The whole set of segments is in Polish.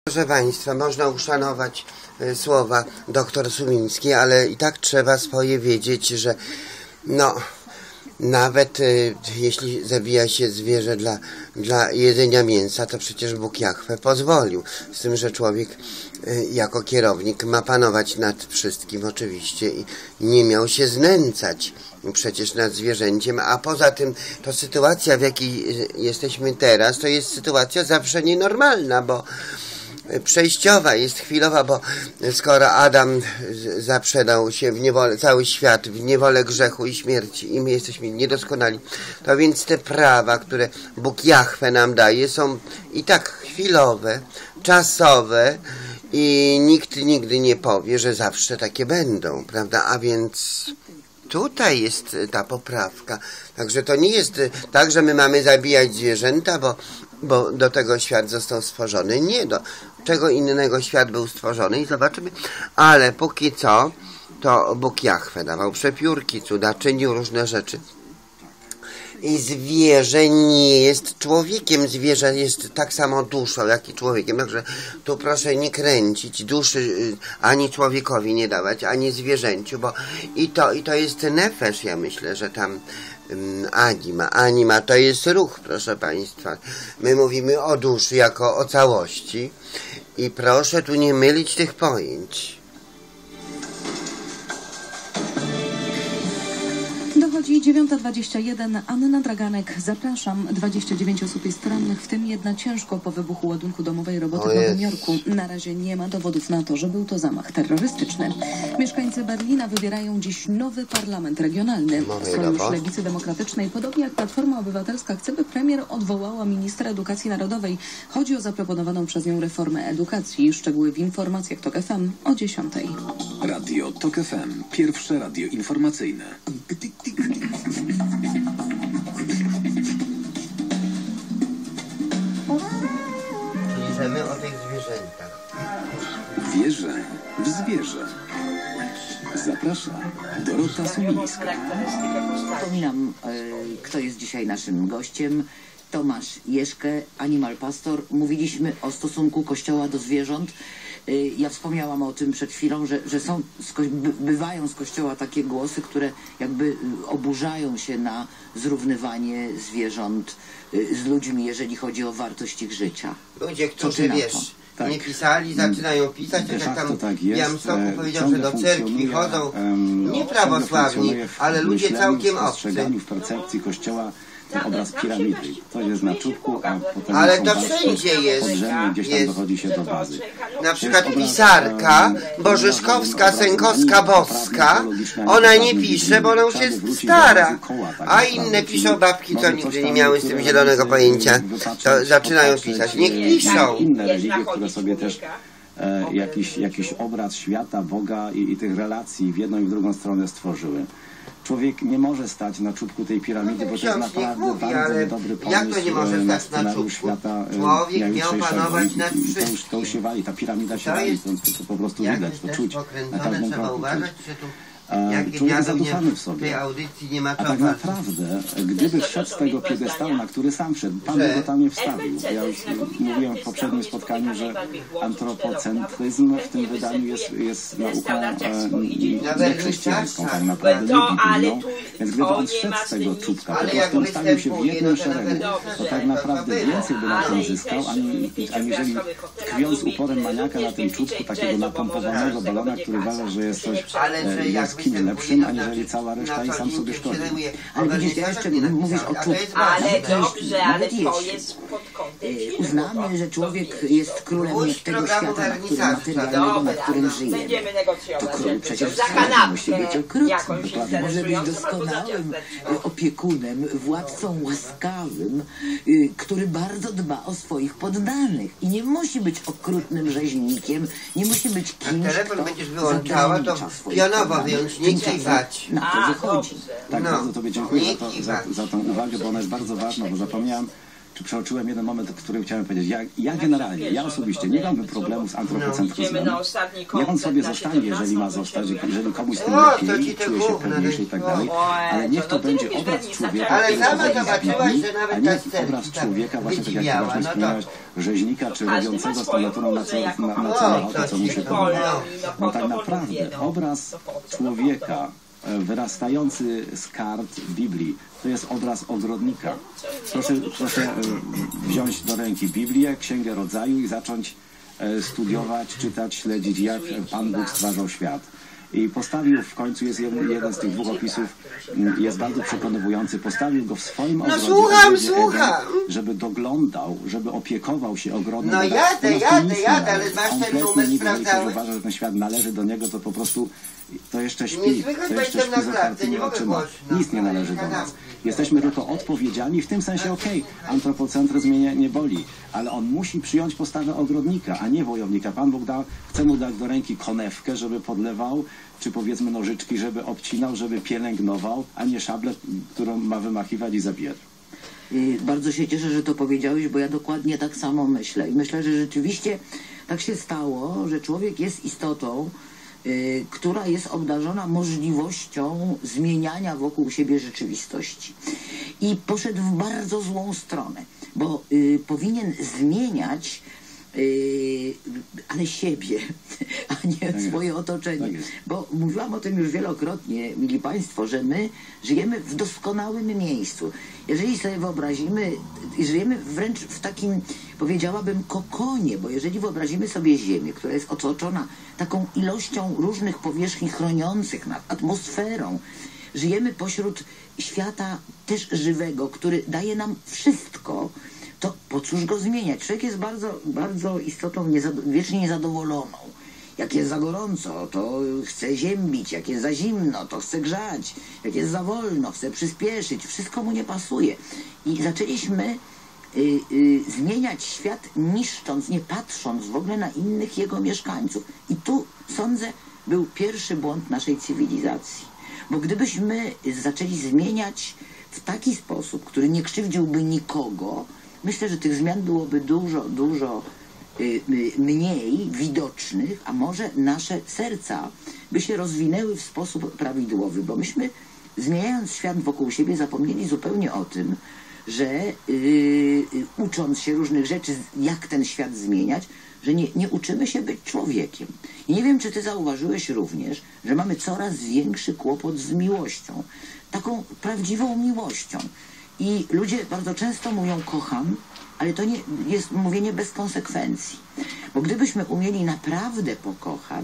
Proszę Państwa, można uszanować słowa dr Sumińskiej, ale i tak trzeba swoje wiedzieć, że no, nawet jeśli zabija się zwierzę dla jedzenia mięsa, to przecież Bóg Jahwe pozwolił. Z tym, że człowiek jako kierownik ma panować nad wszystkim oczywiście i nie miał się znęcać przecież nad zwierzęciem, a poza tym to sytuacja, w jakiej jesteśmy teraz, to jest sytuacja zawsze nienormalna, bo przejściowa, jest chwilowa, bo skoro Adam zaprzedał się w niewolę, cały świat w niewolę grzechu i śmierci i my jesteśmy niedoskonali, to więc te prawa, które Bóg Jahwe nam daje, są i tak chwilowe, czasowe i nikt nigdy nie powie, że zawsze takie będą, prawda? A więc tutaj jest ta poprawka. Także to nie jest tak, że my mamy zabijać zwierzęta, bo do tego świat został stworzony. Nie, do czego innego świat był stworzony i zobaczymy. Ale póki co, to Bóg Jahwe dawał przepiórki, cuda, czynił różne rzeczy. I zwierzę nie jest człowiekiem. Zwierzę jest tak samo duszą, jak i człowiekiem. Także tu proszę nie kręcić duszy ani człowiekowi nie dawać, ani zwierzęciu, bo i to jest nefesz, ja myślę, że tam anima to jest ruch, proszę Państwa. My mówimy o duszy jako o całości i proszę tu nie mylić tych pojęć. Dochodzi 9:21. Anna Draganek, zapraszam. 29 osób jest rannych, w tym jedna ciężko po wybuchu ładunku domowej roboty w Nowym Jorku. Na razie nie ma dowodów na to, że był to zamach terrorystyczny. Mieszkańcy Berlina wybierają dziś nowy parlament regionalny. Sojusz Lewicy Demokratycznej, podobnie jak Platforma Obywatelska, chce, by premier odwołała ministra edukacji narodowej. Chodzi o zaproponowaną przez nią reformę edukacji. Szczegóły w informacjach TOK FM o 10:00. Radio TOK FM. Pierwsze radio informacyjne. Piszemy o tych zwierzętach. Wierzę w zwierzę. Zaprasza Dorota Sumińska. Przypominam, kto jest dzisiaj naszym gościem. Tomasz Jeżke, Animal Pastor. Mówiliśmy o stosunku Kościoła do zwierząt. Ja wspomniałam o tym przed chwilą, że bywają z Kościoła takie głosy, które jakby oburzają się na zrównywanie zwierząt z ludźmi, jeżeli chodzi o wartość ich życia. Ludzie, którzy nie pisali, zaczynają pisać, tak jak tam w Białymstoku powiedział, że do cerkwi chodzą nie prawosławni, ale ludzie całkiem obcy. W percepcji Kościoła ten obraz piramidy. To jest na czubku, a potem ale to wszędzie jest. Gdzieś tam dochodzi się do bazy. Na przykład pisarka Bożyszkowska, Sękowska, Boska, ona nie pisze, bo ona już jest stara. A inne piszą babki, co nigdy nie miały z tym zielonego pojęcia. To zaczynają pisać. Niech piszą. Inne religie, które sobie też jakiś obraz świata, Boga i tych relacji w jedną i w drugą stronę stworzyły. Człowiek nie może stać na czubku tej piramidy, bo to jest naprawdę bardzo dobry pomysł. Jak to nie może stać na czubku? Świata, człowiek miał panować nad wszystkim. To się wali, ta piramida się wali, to po prostu widać, to czuć na każdym trzeba kroku. uważać, że tu Człowiek jest zaduszany w sobie. tej audycji nie ma a tak naprawdę, gdyby wszedł z tego piedestału, na który sam wszedł, Pan by go tam nie wstawił. Ja już mówiłem w poprzednim spotkaniu, że antropocentryzm w tym wydaniu jest nauką niechrześcijańską, tak naprawdę nie biblijną. Więc gdyby on szedł z tego czubka, po prostu ustawił się w jednym szeregu, to tak naprawdę więcej by na tym zyskał, aniżeli tkwiąc uporem maniaka na tym czubku takiego napompowanego balona, który uważa, że jest coś kimś lepszym, aniżeli cała reszta i sam sobie szkodzi. Ale widzisz, jeszcze mówisz o czubku. Ale dobrze, ale to jest pod kątem uznamy, że człowiek jest królem tego świata, materialnego, na którym żyjemy. To król przecież musi być okrutny. Może być doskonałym opiekunem, władcą łaskawym, który bardzo dba o swoich poddanych. I nie musi być okrutnym rzeźnikiem, nie musi być kimś, telefon będziesz wyłączała, to pionowo wyjąć, nie kiwać. Na to wychodzi. Tak, bardzo Tobie dziękuję za tą uwagę, bo ona jest bardzo ważna, bo zapomniałem przeoczyłem jeden moment, o którym chciałem powiedzieć. Ja generalnie, ja osobiście nie mam problemu z antropocentryzmem. Niech on sobie zostanie, jeżeli ma zostać, jeżeli komuś z tym lepiej, czuje się pewniejszy i tak dalej, ale niech to będzie obraz człowieka, ale sama zobaczyłaś, że a nawet nie ta obraz człowieka, właśnie tak jak właśnie wspomniałeś, rzeźnika, czy robiącego z tą naturą na całe ochotę, co mu się podoba. No tak naprawdę obraz człowieka wyrastający z kart Biblii, to jest obraz ogrodnika. Proszę wziąć do ręki Biblię, Księgę Rodzaju i zacząć studiować, czytać, śledzić, jak Pan Bóg stwarzał świat. I postawił w końcu, jest jeden z tych dwóch opisów, jest bardzo przekonujący, postawił go w swoim ogrodzie, słucham. żeby doglądał, żeby opiekował się ogrodem. No jadę, ale masz ten numer sprawdzałeś? Uważa, że ten świat należy do niego, to po prostu to jeszcze śpi. To jeszcze śpi z otwartymi oczyma. Nic nie należy do nas. Jesteśmy tylko odpowiedzialni, w tym sensie antropocentryzm mnie nie boli, ale on musi przyjąć postawę ogrodnika, a nie wojownika. Pan Bóg chce mu dać do ręki konewkę, żeby podlewał, czy powiedzmy nożyczki, żeby obcinał, żeby pielęgnował, a nie szablę, którą ma wymachiwać i zabierać. Bardzo się cieszę, że to powiedziałeś, bo ja dokładnie tak samo myślę. I myślę, że rzeczywiście tak się stało, że człowiek jest istotą, która jest obdarzona możliwością zmieniania wokół siebie rzeczywistości. I poszedł w bardzo złą stronę, bo powinien zmieniać ale siebie, a nie swoje otoczenie. Bo mówiłam o tym już wielokrotnie, mili Państwo, że my żyjemy w doskonałym miejscu. Jeżeli sobie wyobrazimy, żyjemy wręcz w takim, powiedziałabym, kokonie, bo jeżeli wyobrazimy sobie Ziemię, która jest otoczona taką ilością różnych powierzchni chroniących nad atmosferą, żyjemy pośród świata też żywego, który daje nam wszystko, to po cóż go zmieniać? Człowiek jest bardzo, bardzo istotą wiecznie niezadowoloną. Jak jest za gorąco, to chce ziębić. Jak jest za zimno, to chce grzać. Jak jest za wolno, chce przyspieszyć. Wszystko mu nie pasuje. I zaczęliśmy zmieniać świat, niszcząc, nie patrząc w ogóle na innych jego mieszkańców. I tu, sądzę, był pierwszy błąd naszej cywilizacji. Bo gdybyśmy zaczęli zmieniać w taki sposób, który nie krzywdziłby nikogo, myślę, że tych zmian byłoby dużo mniej widocznych, a może nasze serca by się rozwinęły w sposób prawidłowy, bo myśmy, zmieniając świat wokół siebie, zapomnieli zupełnie o tym, że ucząc się różnych rzeczy, jak ten świat zmieniać, że nie uczymy się być człowiekiem. I nie wiem, czy ty zauważyłeś również, że mamy coraz większy kłopot z miłością. Taką prawdziwą miłością. I ludzie bardzo często mówią kocham, ale to nie jest mówienie bez konsekwencji. Bo gdybyśmy umieli naprawdę pokochać,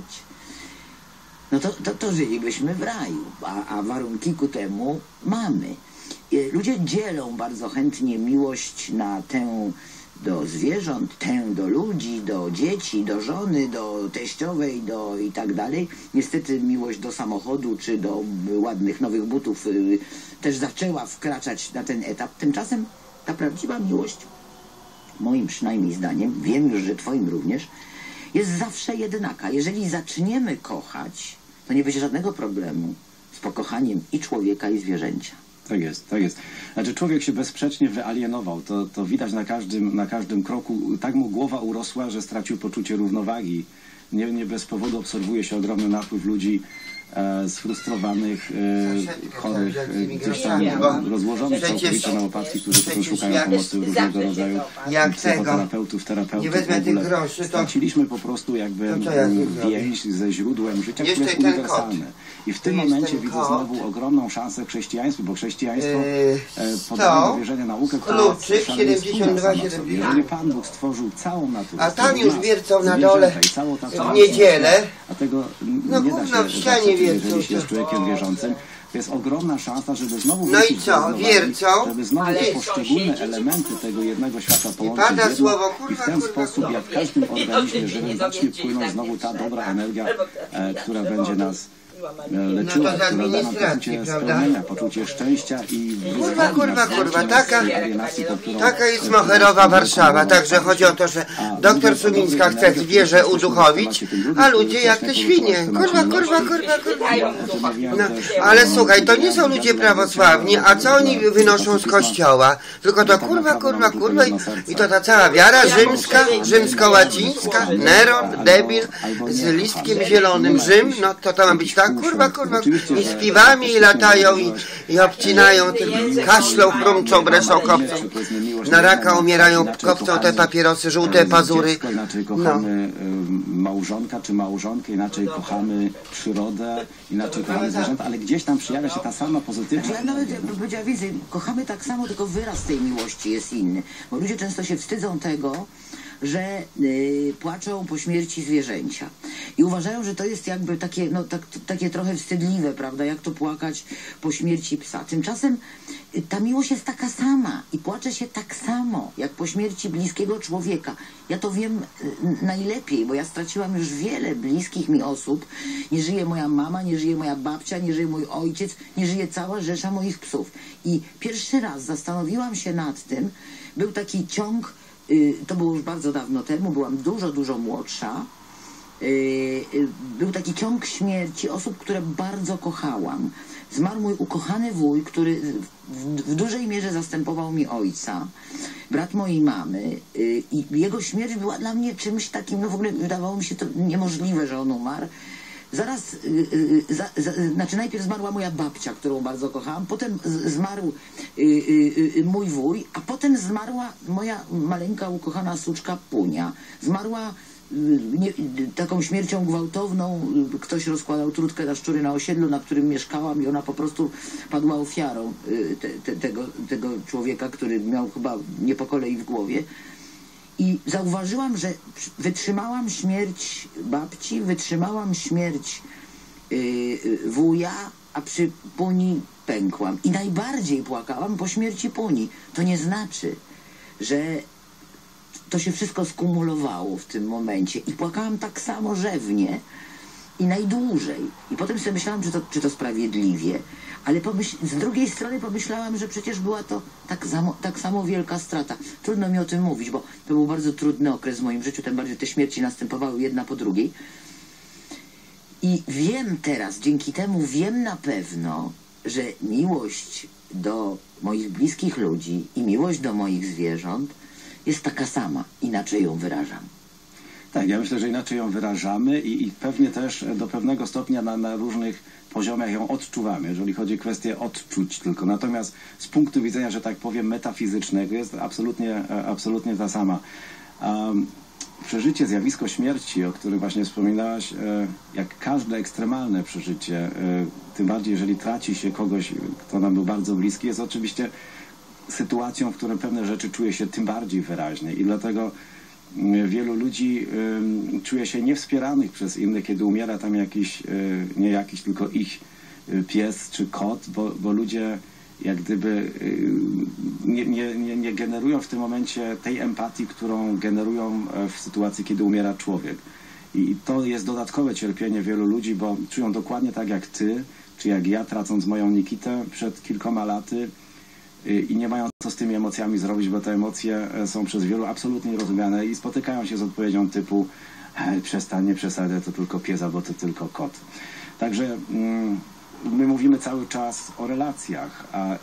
no to żylibyśmy w raju, a warunki ku temu mamy. Ludzie dzielą bardzo chętnie miłość na tę do zwierząt, tę do ludzi, do dzieci, do żony, do teściowej, i tak dalej. Niestety miłość do samochodu czy do ładnych nowych butów też zaczęła wkraczać na ten etap. Tymczasem ta prawdziwa miłość, moim przynajmniej zdaniem, wiem już, że twoim również, jest zawsze jednaka. Jeżeli zaczniemy kochać, to nie będzie żadnego problemu z pokochaniem i człowieka, i zwierzęcia. Tak jest, tak jest. Znaczy człowiek się bezsprzecznie wyalienował. To widać na każdym kroku. Tak mu głowa urosła, że stracił poczucie równowagi. Nie bez powodu obserwuje się ogromny napływ ludzi sfrustrowanych, chorych, gdzieś tam rozłożonych całkowicie na łopatki, którzy potem szukają pomocy różnego rodzaju psychoterapeutów, terapeutów. Straciliśmy po prostu jakby więź ze źródłem życia, które jest uniwersalne. I w tym momencie widzę znowu ogromną szansę w chrześcijaństwie, bo chrześcijaństwo podaje do wierzenia naukę, która jest szalenie spójna sama sobie. Jeżeli Pan Bóg stworzył całą naturę, a tam już wiercą na dole w niedzielę, a tego nie da się zatrzymać, jeżeli się jest człowiekiem wierzącym. To jest ogromna szansa, żeby znowu wrócić żeby znowu te poszczególne elementy tego jednego świata połączyć w jedno i w ten sposób, jak w każdym organizmie żywym, zacznie płynąć znowu ta dobra energia, która będzie nas leczyła, No to z która da nam administracji, poczucie prawda? spełnienia, poczucie szczęścia i Kurwa, taka jest moherowa Warszawa, także chodzi o to, że doktor Sumińska chce zwierzę uduchowić, a ludzie jak te świnie. Kurwa. No, ale słuchaj, to nie są ludzie prawosławni, a co oni wynoszą z kościoła? Tylko to kurwa i to ta cała wiara rzymska, rzymsko-łacińska, Neron, debil, z listkiem zielonym Rzym, no to ma być tak, kurwa, i z piwami i latają i obcinają, kaszlą, chrumczą, bresą, kopcą. Na raka umierają, kopcą te papierosy, żółte pazury. Inaczej kochamy małżonka czy małżonkę, inaczej kochamy przyrodę, inaczej kochamy zwierzęta, ale gdzieś tam przejawia się ta sama pozytywna. Ja nawet powiedziała więcej, kochamy tak samo, tylko wyraz tej miłości jest inny. Bo ludzie często się wstydzą tego, że płaczą po śmierci zwierzęcia. I uważają, że to jest jakby takie, no, takie trochę wstydliwe, prawda, jak to płakać po śmierci psa. Tymczasem ta miłość jest taka sama i płacze się tak samo, jak po śmierci bliskiego człowieka. Ja to wiem najlepiej, bo ja straciłam już wiele bliskich mi osób. Nie żyje moja mama, nie żyje moja babcia, nie żyje mój ojciec, nie żyje cała rzesza moich psów. I pierwszy raz zastanowiłam się nad tym, był taki ciąg, to było już bardzo dawno temu, byłam dużo młodsza. Był taki ciąg śmierci osób, które bardzo kochałam. Zmarł mój ukochany wuj, który w dużej mierze zastępował mi ojca, brat mojej mamy, i jego śmierć była dla mnie czymś takim, no w ogóle wydawało mi się to niemożliwe, że on umarł. Zaraz, znaczy najpierw zmarła moja babcia, którą bardzo kochałam, potem zmarł mój wuj, a potem zmarła moja maleńka ukochana suczka Punia. Zmarła taką śmiercią gwałtowną, ktoś rozkładał trutkę na szczury na osiedlu, na którym mieszkałam, i ona po prostu padła ofiarą tego człowieka, który miał chyba nie po kolei w głowie. I zauważyłam, że wytrzymałam śmierć babci, wytrzymałam śmierć wuja, a przy Puni pękłam. I najbardziej płakałam po śmierci Puni. To nie znaczy, że to się wszystko skumulowało w tym momencie. I płakałam tak samo rzewnie i najdłużej. I potem sobie myślałam, czy to sprawiedliwie. Ale z drugiej strony pomyślałam, że przecież była to tak samo wielka strata. Trudno mi o tym mówić, bo to był bardzo trudny okres w moim życiu, tym bardziej te śmierci następowały jedna po drugiej. I wiem teraz, dzięki temu wiem na pewno, że miłość do moich bliskich ludzi i miłość do moich zwierząt jest taka sama. Inaczej ją wyrażam. Tak, ja myślę, że inaczej ją wyrażamy i pewnie też do pewnego stopnia na różnych poziomach ją odczuwamy, jeżeli chodzi o kwestię odczuć tylko. Natomiast z punktu widzenia, że tak powiem, metafizycznego jest absolutnie ta sama. Przeżycie, zjawisko śmierci, o którym właśnie wspominałaś, jak każde ekstremalne przeżycie, tym bardziej jeżeli traci się kogoś, kto nam był bardzo bliski, jest oczywiście sytuacją, w której pewne rzeczy czuje się tym bardziej wyraźnie i dlatego wielu ludzi czuje się niewspieranych przez innych, kiedy umiera tam tylko ich pies czy kot, bo ludzie jak gdyby nie generują w tym momencie tej empatii, którą generują w sytuacji, kiedy umiera człowiek. I to jest dodatkowe cierpienie wielu ludzi, bo czują dokładnie tak jak ty, czy jak ja, tracąc moją Nikitę przed kilkoma laty, i nie mają co z tymi emocjami zrobić, bo te emocje są przez wielu absolutnie nierozumiane i spotykają się z odpowiedzią typu przestań, nie przesadzaj, to tylko pies, albo to tylko kot. Także my mówimy cały czas o relacjach, a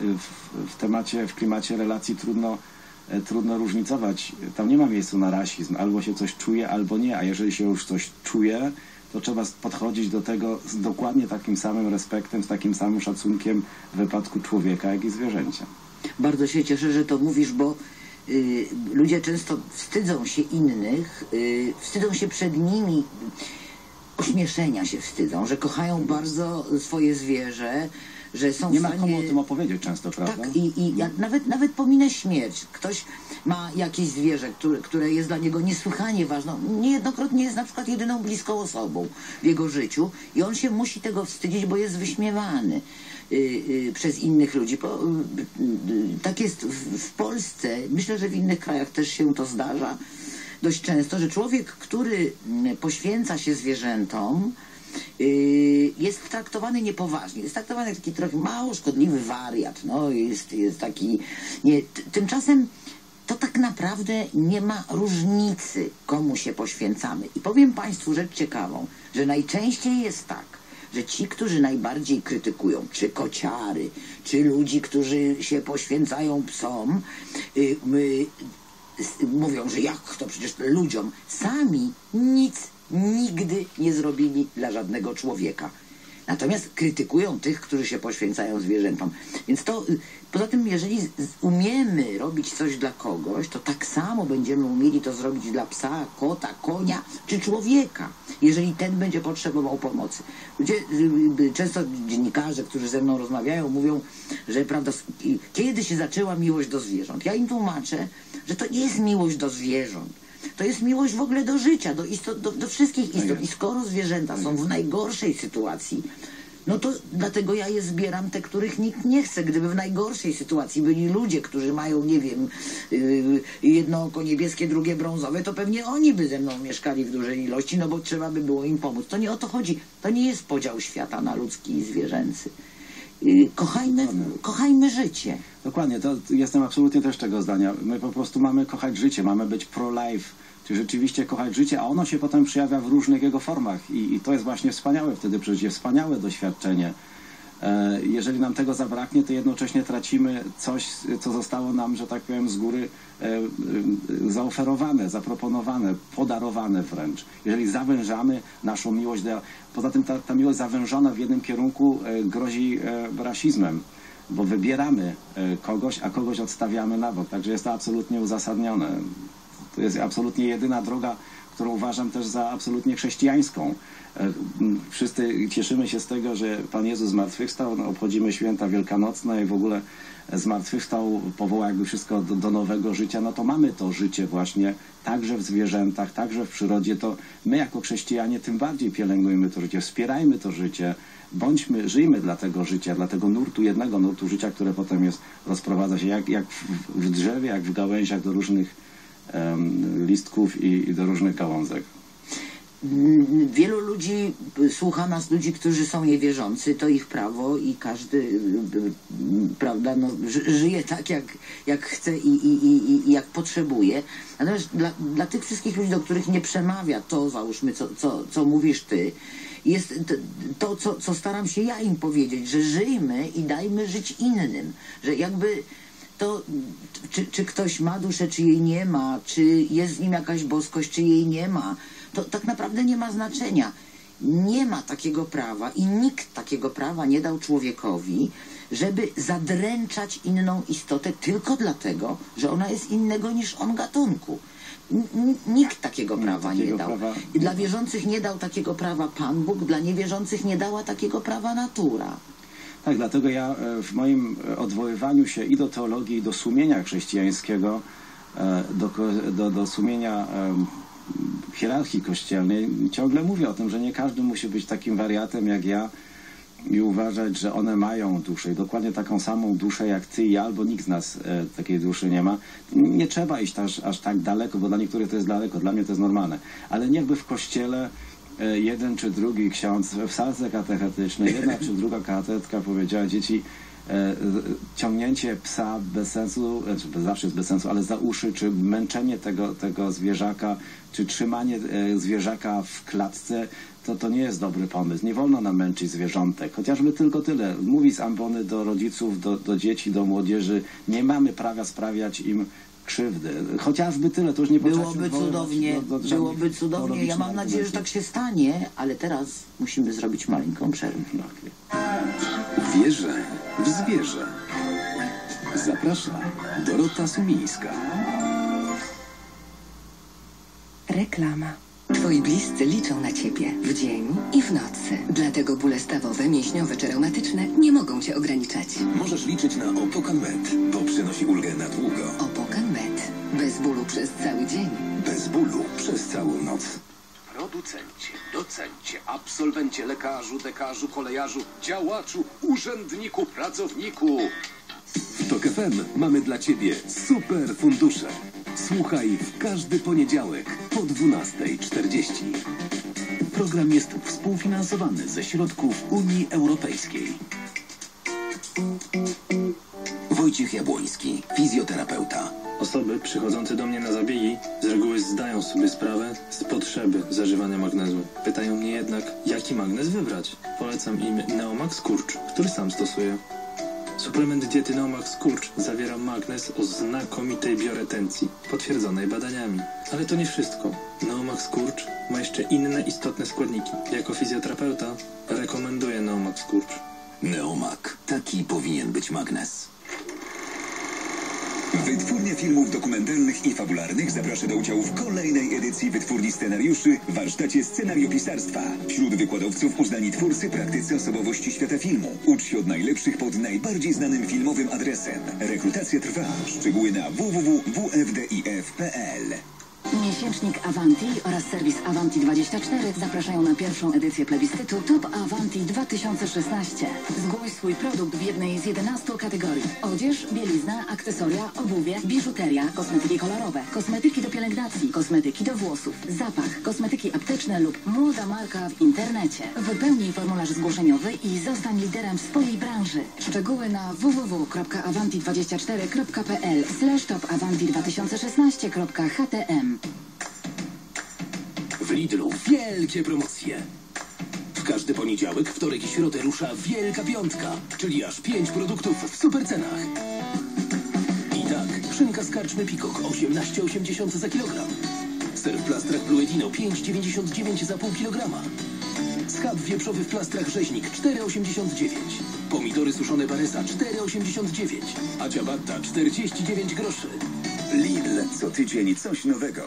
w klimacie relacji trudno różnicować. Tam nie ma miejsca na rasizm. Albo się coś czuje, albo nie. A jeżeli się już coś czuje, to trzeba podchodzić do tego z dokładnie takim samym respektem, z takim samym szacunkiem w wypadku człowieka, jak i zwierzęcia. Bardzo się cieszę, że to mówisz, bo ludzie często wstydzą się innych, wstydzą się przed nimi, ośmieszenia się wstydzą, że kochają bardzo swoje zwierzę, że są nie ma komu o tym opowiedzieć często, prawda? Tak, i ja nawet pominę śmierć. Ktoś ma jakieś zwierzę, które jest dla niego niesłychanie ważne. Niejednokrotnie jest na przykład jedyną bliską osobą w jego życiu i on się musi tego wstydzić, bo jest wyśmiewany przez innych ludzi. Tak jest w Polsce. Myślę, że w innych krajach też się to zdarza dość często, że człowiek, który poświęca się zwierzętom, jest traktowany niepoważnie. Jest traktowany jak taki trochę mało szkodliwy wariat. No, jest taki... Tymczasem to tak naprawdę nie ma różnicy, komu się poświęcamy. I powiem Państwu rzecz ciekawą, że najczęściej jest tak, że ci, którzy najbardziej krytykują, czy kociary, czy ludzi, którzy się poświęcają psom, mówią, że jak to przecież ludziom, sami nic nigdy nie zrobili dla żadnego człowieka. Natomiast krytykują tych, którzy się poświęcają zwierzętom. Więc to, poza tym, jeżeli umiemy robić coś dla kogoś, to tak samo będziemy umieli to zrobić dla psa, kota, konia czy człowieka, jeżeli ten będzie potrzebował pomocy. Ludzie, często dziennikarze, którzy ze mną rozmawiają, mówią, że prawda, kiedy się zaczęła miłość do zwierząt. Ja im tłumaczę, że to nie jest miłość do zwierząt. To jest miłość w ogóle do życia, do wszystkich istot. I skoro zwierzęta są w najgorszej sytuacji, no to dlatego ja je zbieram, te, których nikt nie chce. Gdyby w najgorszej sytuacji byli ludzie, którzy mają, nie wiem, jedno oko niebieskie, drugie brązowe, to pewnie oni by ze mną mieszkali w dużej ilości, no bo trzeba by było im pomóc. To nie o to chodzi. To nie jest podział świata na ludzki i zwierzęcy. Kochajmy życie. Dokładnie, to jestem absolutnie też tego zdania. My po prostu mamy kochać życie, mamy być pro-life, czyli rzeczywiście kochać życie, a ono się potem przejawia w różnych jego formach i to jest właśnie wspaniałe wtedy przeżycie, wspaniałe doświadczenie. Jeżeli nam tego zabraknie, to jednocześnie tracimy coś, co zostało nam, że tak powiem, z góry zaoferowane, zaproponowane, podarowane wręcz. Jeżeli zawężamy naszą miłość, poza tym ta miłość zawężona w jednym kierunku grozi rasizmem, bo wybieramy kogoś, a kogoś odstawiamy na bok. Także jest to absolutnie uzasadnione. To jest absolutnie jedyna droga, którą uważam też za absolutnie chrześcijańską. Wszyscy cieszymy się z tego, że Pan Jezus zmartwychwstał, obchodzimy święta wielkanocne i w ogóle zmartwychwstał, powołał jakby wszystko do nowego życia. No to mamy to życie właśnie także w zwierzętach, także w przyrodzie. To my jako chrześcijanie tym bardziej pielęgnujmy to życie, wspierajmy to życie, żyjmy dla tego życia, dla tego nurtu, jednego nurtu życia, które potem rozprowadza się jak w drzewie, jak w gałęziach do różnych listków i do różnych gałązek. Wielu ludzi słucha nas, ludzi, którzy są niewierzący, to ich prawo i każdy, prawda, no, żyje tak, jak chce i jak potrzebuje. Natomiast dla tych wszystkich ludzi, do których nie przemawia to, załóżmy, co mówisz ty, jest to, co staram się ja im powiedzieć, że żyjmy i dajmy żyć innym, że jakby to, czy ktoś ma duszę, czy jej nie ma, czy jest w nim jakaś boskość, czy jej nie ma, to tak naprawdę nie ma znaczenia. Nie ma takiego prawa i nikt takiego prawa nie dał człowiekowi, żeby zadręczać inną istotę tylko dlatego, że ona jest innego niż on gatunku. Nikt takiego prawa nie dał. Dla wierzących nie dał takiego prawa Pan Bóg, dla niewierzących nie dała takiego prawa natura. Tak, dlatego ja w moim odwoływaniu się i do teologii, i do sumienia chrześcijańskiego, do sumienia hierarchii kościelnej, ciągle mówię o tym, że nie każdy musi być takim wariatem jak ja i uważać, że one mają duszę i dokładnie taką samą duszę jak ty i ja, albo nikt z nas takiej duszy nie ma. Nie trzeba iść aż tak daleko, bo dla niektórych to jest daleko, dla mnie to jest normalne. Ale niechby w kościele jeden czy drugi ksiądz w salce katechetycznej, jedna czy druga katechetka powiedziała: dzieci, ciągnięcie psa bez sensu, zawsze jest bez sensu, ale za uszy, czy męczenie tego zwierzaka, czy trzymanie zwierzaka w klatce, to nie jest dobry pomysł. Nie wolno nam męczyć zwierzątek. Chociażby tylko tyle. Mówi z ambony do rodziców, do dzieci, do młodzieży. Nie mamy prawa sprawiać im krzywdy. Chociażby tyle, to już nie byłoby cudownie. Byłoby cudownie. Ja mam nadzieję, że tak się stanie, ale teraz musimy zrobić maleńką przerwę. Wierzę w zwierzę. Zaprasza Dorota Sumińska. Reklama. Twoi bliscy liczą na ciebie w dzień i w nocy. Dlatego bóle stawowe, mięśniowe czy reumatyczne nie mogą cię ograniczać. Możesz liczyć na Opokan Med, bo przynosi ulgę na długo. Opokan Med. Bez bólu przez cały dzień. Bez bólu przez całą noc. Producencie, docencie, absolwencie, lekarzu, dekarzu, kolejarzu, działaczu, urzędniku, pracowniku. W TOK FM mamy dla ciebie super fundusze. Słuchaj w każdy poniedziałek po 12:40. Program jest współfinansowany ze środków Unii Europejskiej. Wojciech Jabłoński, fizjoterapeuta. Osoby przychodzące do mnie na zabiegi z reguły zdają sobie sprawę z potrzeby zażywania magnezu. Pytają mnie jednak, jaki magnez wybrać. Polecam im Neomax Skurcz, który sam stosuję. Suplement diety Neomax Skurcz zawiera magnez o znakomitej bioretencji, potwierdzonej badaniami. Ale to nie wszystko. Neomax Skurcz ma jeszcze inne istotne składniki. Jako fizjoterapeuta rekomenduję Neomax Skurcz. Neomak. Taki powinien być magnez. Wytwórnia filmów dokumentalnych i fabularnych zaprasza do udziału w kolejnej edycji Wytwórni Scenariuszy w warsztacie scenariopisarstwa. Wśród wykładowców uznani twórcy, praktycy osobowości świata filmu. Ucz się od najlepszych pod najbardziej znanym filmowym adresem. Rekrutacja trwa. Szczegóły na www.wfdif.pl. Miesięcznik Avanti oraz serwis Avanti24 zapraszają na pierwszą edycję plebiscytu Top Avanti 2016. Zgłoś swój produkt w jednej z 11 kategorii. Odzież, bielizna, akcesoria, obuwie, biżuteria, kosmetyki kolorowe, kosmetyki do pielęgnacji, kosmetyki do włosów, zapach, kosmetyki apteczne lub młoda marka w internecie. Wypełnij formularz zgłoszeniowy i zostań liderem w swojej branży. Szczegóły na www.avanti24.pl/topavanti2016.htm. W Lidlu wielkie promocje. W każdy poniedziałek, wtorek i środę rusza Wielka Piątka, czyli aż 5 produktów w supercenach. I tak, szynka z karczmy Pikok 18,80 za kilogram. Ser w plastrach Bluedino 5,99 za pół kilograma. Schab wieprzowy w plastrach Rzeźnik 4,89. Pomidory suszone Baresa 4,89. A ciabatta 49 groszy. Lidl, co tydzień coś nowego.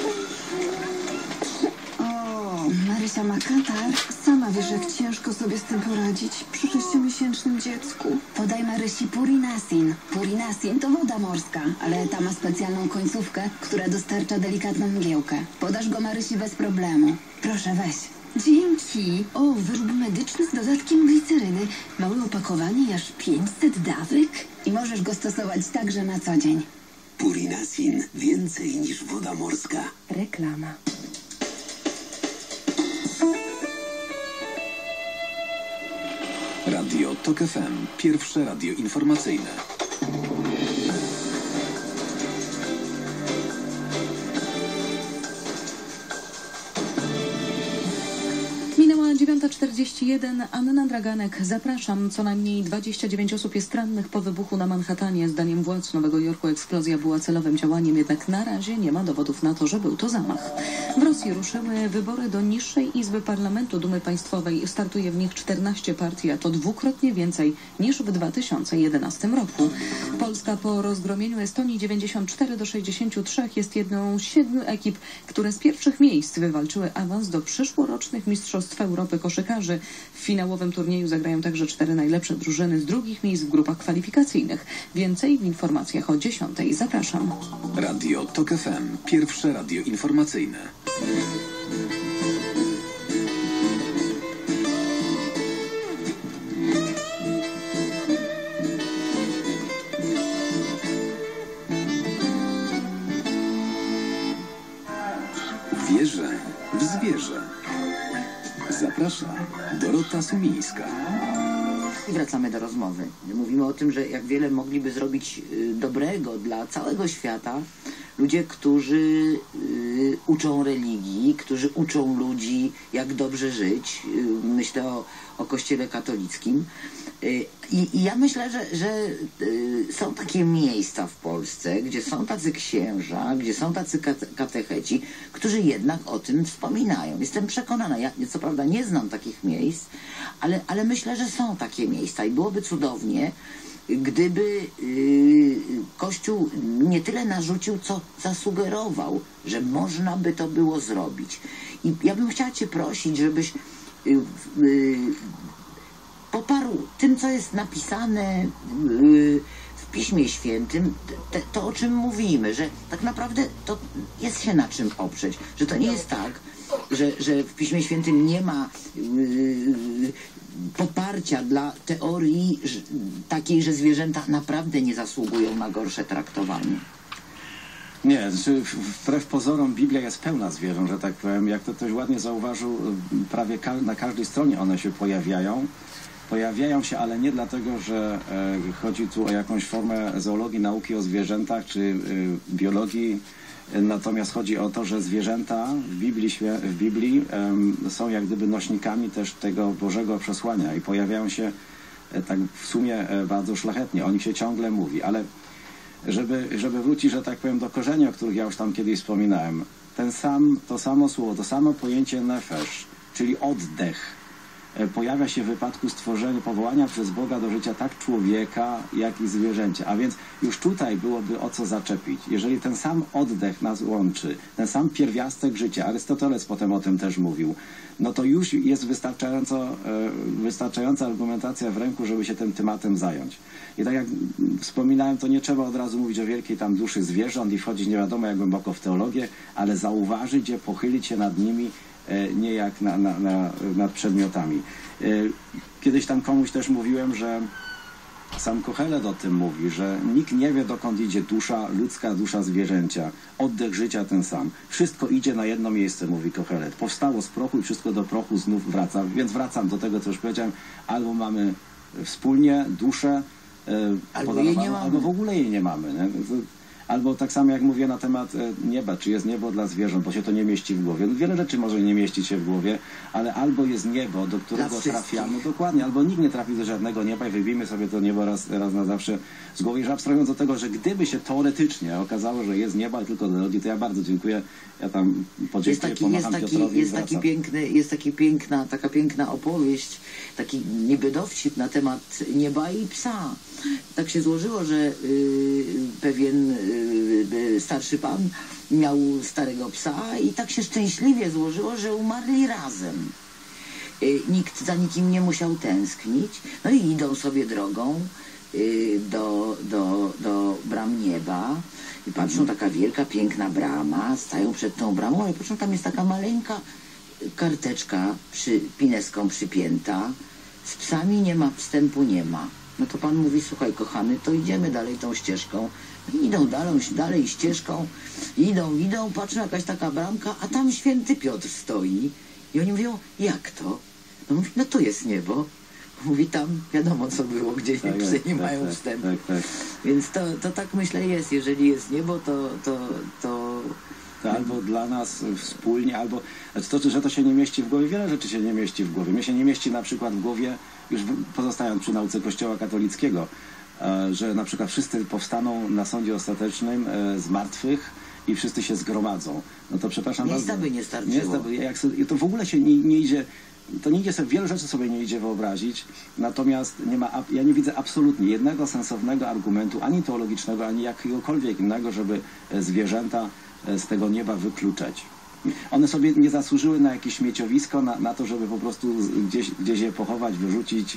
Marysia ma katar. Sama wiesz, jak ciężko sobie z tym poradzić przy 6-miesięcznym dziecku. Podaj Marysi Purinasin. Purinasin to woda morska, ale ta ma specjalną końcówkę, która dostarcza delikatną mgiełkę. Podasz go Marysi bez problemu. Proszę, weź. Dzięki. O, wyrób medyczny z dodatkiem gliceryny. Małe opakowanie i aż 500 dawek. I możesz go stosować także na co dzień. Purinasin. Więcej niż woda morska. Reklama. Radio TOK FM. Pierwsze radio informacyjne. Minęła 9:41. Anna Draganek. Zapraszam. Co najmniej 29 osób jest rannych po wybuchu na Manhattanie. Zdaniem władz Nowego Jorku eksplozja była celowym działaniem, jednak na razie nie ma dowodów na to, że był to zamach. W Rosji ruszyły wybory do niższej izby parlamentu Dumy Państwowej. Startuje w nich 14 partii, a to dwukrotnie więcej niż w 2011 roku. Polska po rozgromieniu Estonii 94-63 jest jedną z 7 ekip, które z pierwszych miejsc wywalczyły awans do przyszłorocznych Mistrzostw Europy koszykarzy. W finałowym turnieju zagrają także 4 najlepsze drużyny z drugich miejsc w grupach kwalifikacyjnych. Więcej w informacjach o 10:00. Zapraszam. Radio TOK FM. Pierwsze radio informacyjne. Wierzę w zwierzę. Zaprasza Dorota Sumińska. I wracamy do rozmowy. Mówimy o tym, że jak wiele mogliby zrobić dobrego dla całego świata ludzie, którzy uczą religii, którzy uczą ludzi, jak dobrze żyć. Myślę o Kościele katolickim. I ja myślę, że są takie miejsca w Polsce, gdzie są tacy księża, gdzie są tacy katecheci, którzy jednak o tym wspominają. Jestem przekonana, ja co prawda nie znam takich miejsc, ale myślę, że są takie miejsca i byłoby cudownie, gdyby Kościół nie tyle narzucił, co zasugerował, że można by to było zrobić. I ja bym chciała Cię prosić, żebyś poparł tym, co jest napisane w Piśmie Świętym, to o czym mówimy, że tak naprawdę to jest się na czym oprzeć, że to nie jest tak, że w Piśmie Świętym nie ma poparcia dla teorii takiej, że zwierzęta naprawdę nie zasługują na gorsze traktowanie. Nie, znaczy wbrew pozorom Biblia jest pełna zwierząt, że tak powiem. Jak to ktoś ładnie zauważył, prawie na każdej stronie one się pojawiają. Pojawiają się, ale nie dlatego, że chodzi tu o jakąś formę zoologii, nauki o zwierzętach czy biologii. Natomiast chodzi o to, że zwierzęta w Biblii są jak gdyby nośnikami też tego Bożego przesłania i pojawiają się tak w sumie bardzo szlachetnie. O nich się ciągle mówi, ale żeby wrócić, że tak powiem, do korzeni, o których ja już tam kiedyś wspominałem, to samo słowo, to samo pojęcie nefesh, czyli oddech, pojawia się w wypadku stworzenia, powołania przez Boga do życia tak człowieka, jak i zwierzęcia. A więc już tutaj byłoby o co zaczepić. Jeżeli ten sam oddech nas łączy, ten sam pierwiastek życia, Arystoteles potem o tym też mówił, no to już jest wystarczająca argumentacja w ręku, żeby się tym tematem zająć. I tak jak wspominałem, to nie trzeba od razu mówić o wielkiej tam duszy zwierząt i wchodzić nie wiadomo jak głęboko w teologię, ale zauważyć je, pochylić się nad nimi, nie jak nad przedmiotami. Kiedyś tam komuś też mówiłem, że sam Kohelet o tym mówi, że nikt nie wie, dokąd idzie dusza ludzka, dusza zwierzęcia. Oddech życia ten sam. Wszystko idzie na jedno miejsce, mówi Kohelet. Powstało z prochu i wszystko do prochu znów wraca. Więc wracam do tego, co już powiedziałem. Albo mamy wspólnie duszę, albo w ogóle jej nie mamy. Nie? Albo tak samo jak mówię na temat nieba, czy jest niebo dla zwierząt, bo się to nie mieści w głowie. No, wiele rzeczy może nie mieścić się w głowie, ale albo jest niebo, do którego trafiamy, dokładnie, albo nikt nie trafi do żadnego nieba i wybijmy sobie to niebo raz na zawsze z głowy. I abstrahując do tego, że gdyby się teoretycznie okazało, że jest niebo, ale tylko dla ludzi, to ja bardzo dziękuję. Ja tam podziękuję, pomacham Piotrowi. Jest taka piękna opowieść, taki niby dowcip na temat nieba i psa. Tak się złożyło, że pewien starszy pan miał starego psa i tak się szczęśliwie złożyło, że umarli razem. Nikt za nikim nie musiał tęsknić. No i idą sobie drogą do bram nieba i patrzą, taka wielka, piękna brama, stają przed tą bramą i patrzą, tam jest taka maleńka karteczka pineską przypięta. Z psami nie ma, wstępu nie ma. No to pan mówi, słuchaj kochany, to idziemy dalej tą ścieżką. Idą dalej ścieżką, idą, patrzą, jakaś taka bramka, a tam święty Piotr stoi. I oni mówią, jak to? No mówi, no to jest niebo. Mówi, tam wiadomo co było, gdzie psy nie mają wstępu. Więc to tak myślę jest, jeżeli jest niebo, to albo dla nas wspólnie, albo to, że to się nie mieści w głowie, wiele rzeczy się nie mieści w głowie. Mnie się nie mieści na przykład w głowie, już pozostając przy nauce Kościoła katolickiego, że na przykład wszyscy powstaną na sądzie ostatecznym z martwych i wszyscy się zgromadzą. No to przepraszam bardzo. Miejsca by nie starczyło. To w ogóle się nie idzie, to nie idzie sobie, wiele rzeczy sobie nie idzie wyobrazić, natomiast ja nie widzę absolutnie jednego sensownego argumentu, ani teologicznego, ani jakiegokolwiek innego, żeby zwierzęta z tego nieba wykluczać. One sobie nie zasłużyły na jakieś śmieciowisko, na to, żeby po prostu gdzieś je pochować, wyrzucić.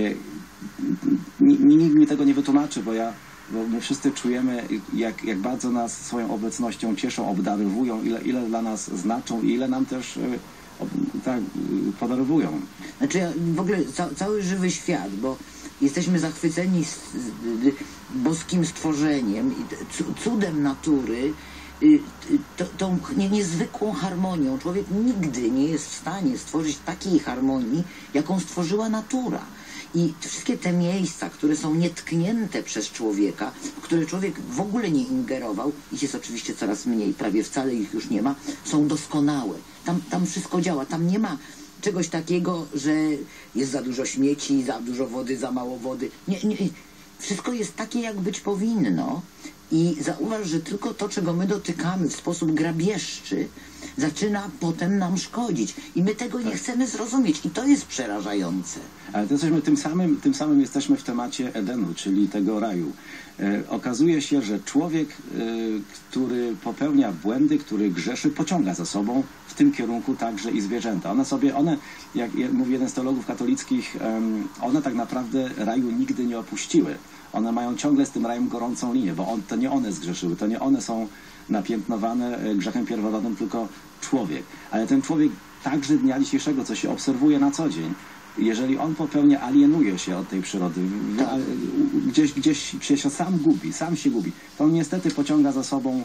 Nikt mi tego nie wytłumaczy, bo my wszyscy czujemy, jak bardzo nas swoją obecnością cieszą, obdarowują, ile dla nas znaczą i ile nam też podarowują. Znaczy w ogóle cały żywy świat, bo jesteśmy zachwyceni boskim stworzeniem, cudem natury, tą niezwykłą harmonią. Człowiek nigdy nie jest w stanie stworzyć takiej harmonii, jaką stworzyła natura. I wszystkie te miejsca, które są nietknięte przez człowieka, w które człowiek w ogóle nie ingerował, ich jest oczywiście coraz mniej, prawie wcale ich już nie ma, są doskonałe. Tam wszystko działa, tam nie ma czegoś takiego, że jest za dużo śmieci, za dużo wody, za mało wody. Nie. Wszystko jest takie, jak być powinno. I zauważ, że tylko to, czego my dotykamy w sposób grabieżczy, zaczyna potem nam szkodzić. I my tego nie chcemy zrozumieć. I to jest przerażające. Ale to jesteśmy tym samym jesteśmy w temacie Edenu, czyli tego raju. Okazuje się, że człowiek, który popełnia błędy, który grzeszy, pociąga za sobą w tym kierunku także i zwierzęta. One, jak mówi jeden z teologów katolickich, one tak naprawdę raju nigdy nie opuściły. One mają ciągle z tym rajem gorącą linię, bo to nie one zgrzeszyły, to nie one są napiętnowane grzechem pierworodnym, tylko człowiek. Ale ten człowiek także dnia dzisiejszego, co się obserwuje na co dzień, jeżeli on popełnia, alienuje się od tej przyrody, gdzieś się sam gubi, to on niestety pociąga za sobą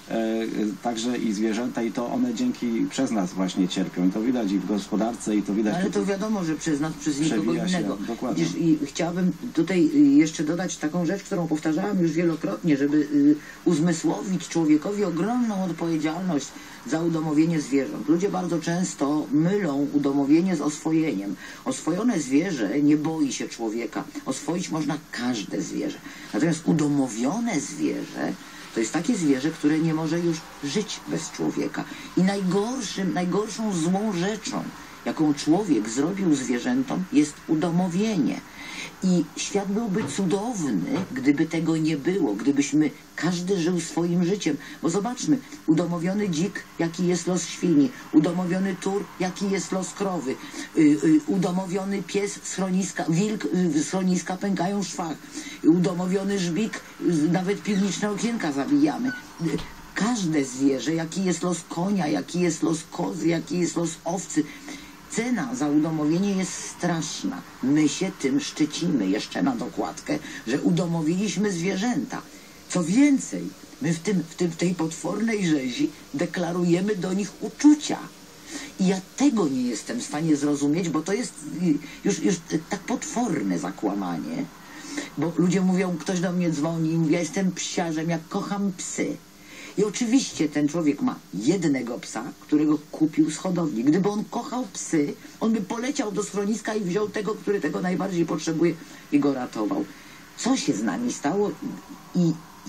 także i zwierzęta, i to one przez nas właśnie cierpią. To widać i w gospodarce, i to widać... Ale to wiadomo, że przez nas, przez nikogo innego. Dokładnie. I chciałabym tutaj jeszcze dodać taką rzecz, którą powtarzałam już wielokrotnie, żeby uzmysłowić człowiekowi ogromną odpowiedzialność za udomowienie zwierząt. Ludzie bardzo często mylą udomowienie z oswojeniem. Oswojone zwierzę nie boi się człowieka. Oswoić można każde zwierzę. Natomiast udomowione zwierzę to jest takie zwierzę, które nie może już żyć bez człowieka. I najgorszą złą rzeczą, jaką człowiek zrobił zwierzętom, jest udomowienie. I świat byłby cudowny, gdyby tego nie było, gdybyśmy każdy żył swoim życiem. Bo zobaczmy, udomowiony dzik, jaki jest los świni, udomowiony tur, jaki jest los krowy, udomowiony pies, schroniska, wilk, schroniska pękają w szwach, udomowiony żbik, nawet piwniczne okienka zabijamy. Każde zwierzę, jaki jest los konia, jaki jest los kozy, jaki jest los owcy. Cena za udomowienie jest straszna. My się tym szczycimy, jeszcze na dokładkę, że udomowiliśmy zwierzęta. Co więcej, my w tej potwornej rzezi deklarujemy do nich uczucia. I ja tego nie jestem w stanie zrozumieć, bo to jest już tak potworne zakłamanie. Bo ludzie mówią, ktoś do mnie dzwoni i mówi, ja jestem psiarzem, ja kocham psy. I oczywiście ten człowiek ma jednego psa, którego kupił z hodowli. Gdyby on kochał psy, on by poleciał do schroniska i wziął tego, który tego najbardziej potrzebuje i go ratował. Co się z nami stało? I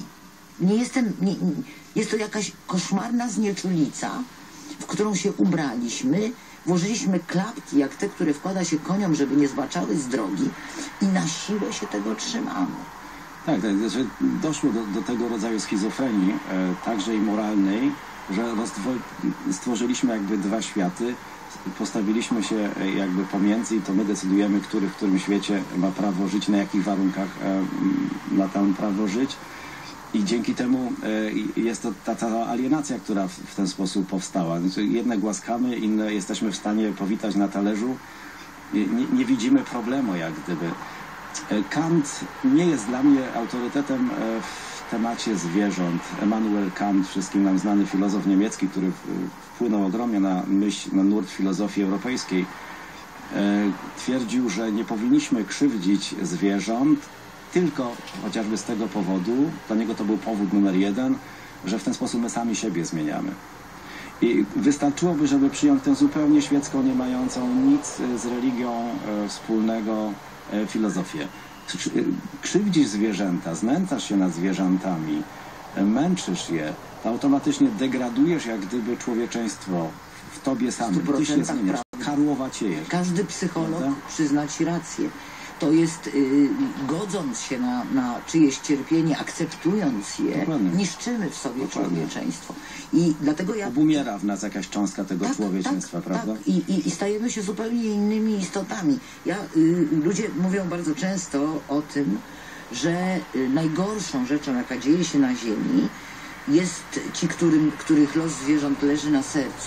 jest to jakaś koszmarna znieczulica, w którą się ubraliśmy, włożyliśmy klapki, jak te, które wkłada się koniom, żeby nie zbaczały z drogi i na siłę się tego trzymamy. Tak, że doszło do tego rodzaju schizofrenii, także i moralnej, że stworzyliśmy jakby dwa światy, postawiliśmy się jakby pomiędzy i to my decydujemy, który w którym świecie ma prawo żyć, na jakich warunkach ma tam prawo żyć. I dzięki temu jest to ta alienacja, która w ten sposób powstała. Znaczy, jedne głaskamy, inne jesteśmy w stanie powitać na talerzu. Nie widzimy problemu, jak gdyby. Kant nie jest dla mnie autorytetem w temacie zwierząt. Immanuel Kant, wszystkim nam znany filozof niemiecki, który wpłynął ogromnie na myśl, na nurt filozofii europejskiej, twierdził, że nie powinniśmy krzywdzić zwierząt tylko chociażby z tego powodu, dla niego to był powód numer jeden, że w ten sposób my sami siebie zmieniamy. I wystarczyłoby, żeby przyjąć tę zupełnie świecką, nie mającą nic z religią wspólnego filozofię. Krzywdzisz zwierzęta, znęcasz się nad zwierzętami, męczysz je, to automatycznie degradujesz jak gdyby człowieczeństwo w tobie samym. Ty się zmieniasz, karłowaciejesz. Każdy psycholog przyzna ci rację. To jest godząc się na czyjeś cierpienie, akceptując je, dokładnie, niszczymy w sobie człowieczeństwo. I dlatego ja... Obumiera w nas jakaś cząstka tego człowieczeństwa, prawda? Tak. I stajemy się zupełnie innymi istotami. Ludzie mówią bardzo często o tym, że najgorszą rzeczą, jaka dzieje się na ziemi, jest ci, których los zwierząt leży na sercu,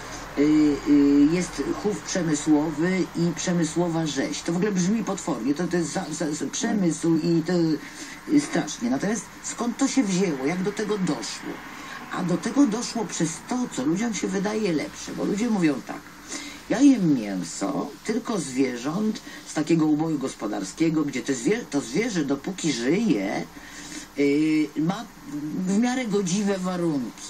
jest chów przemysłowy i przemysłowa rzeź. To w ogóle brzmi potwornie, to jest przemysł i to strasznie. Natomiast skąd to się wzięło, jak do tego doszło? A do tego doszło przez to, co ludziom się wydaje lepsze, bo ludzie mówią tak: ja jem mięso tylko zwierząt z takiego uboju gospodarskiego, gdzie to zwierzę, dopóki żyje, ma w miarę godziwe warunki.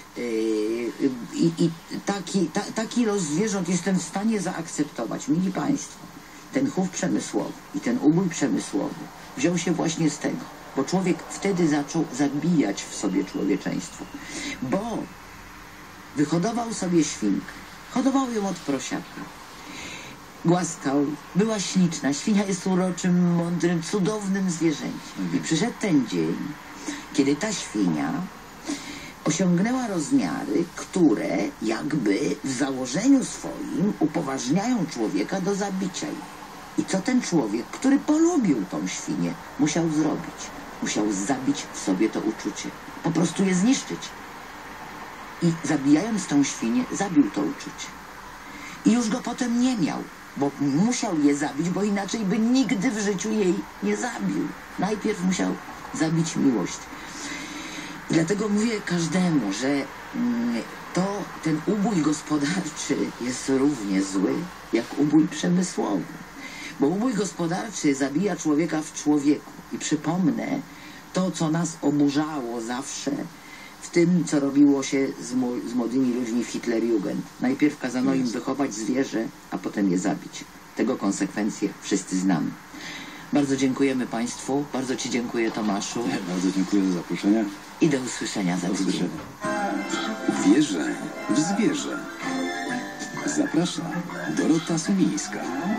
I taki los zwierząt jestem w stanie zaakceptować. Mili Państwo, ten chów przemysłowy i ten ubój przemysłowy wziął się właśnie z tego, bo człowiek wtedy zaczął zabijać w sobie człowieczeństwo, bo wyhodował sobie świnkę, hodował ją od prosiaka, głaskał, była śliczna, świnia jest uroczym, mądrym, cudownym zwierzęciem. I przyszedł ten dzień, kiedy ta świnia osiągnęła rozmiary, które jakby w założeniu swoim upoważniają człowieka do zabicia jej. I co ten człowiek, który polubił tą świnię, musiał zrobić? Musiał zabić w sobie to uczucie. Po prostu je zniszczyć. I zabijając tą świnię, zabił to uczucie. I już go potem nie miał, bo musiał je zabić, bo inaczej by nigdy w życiu jej nie zabił. Najpierw musiał zabić miłość. Dlatego mówię każdemu, że ten ubój gospodarczy jest równie zły jak ubój przemysłowy. Bo ubój gospodarczy zabija człowieka w człowieku. I przypomnę to, co nas oburzało zawsze w tym, co robiło się z młodymi ludźmi w Hitlerjugend. Najpierw kazano im wychować zwierzę, a potem je zabić. Tego konsekwencje wszyscy znamy. Bardzo dziękujemy Państwu. Bardzo Ci dziękuję, Tomaszu. Bardzo dziękuję za zaproszenie. I do usłyszenia za tydzień. Wierzę w zwierzę. Zaprasza Dorota Sumińska.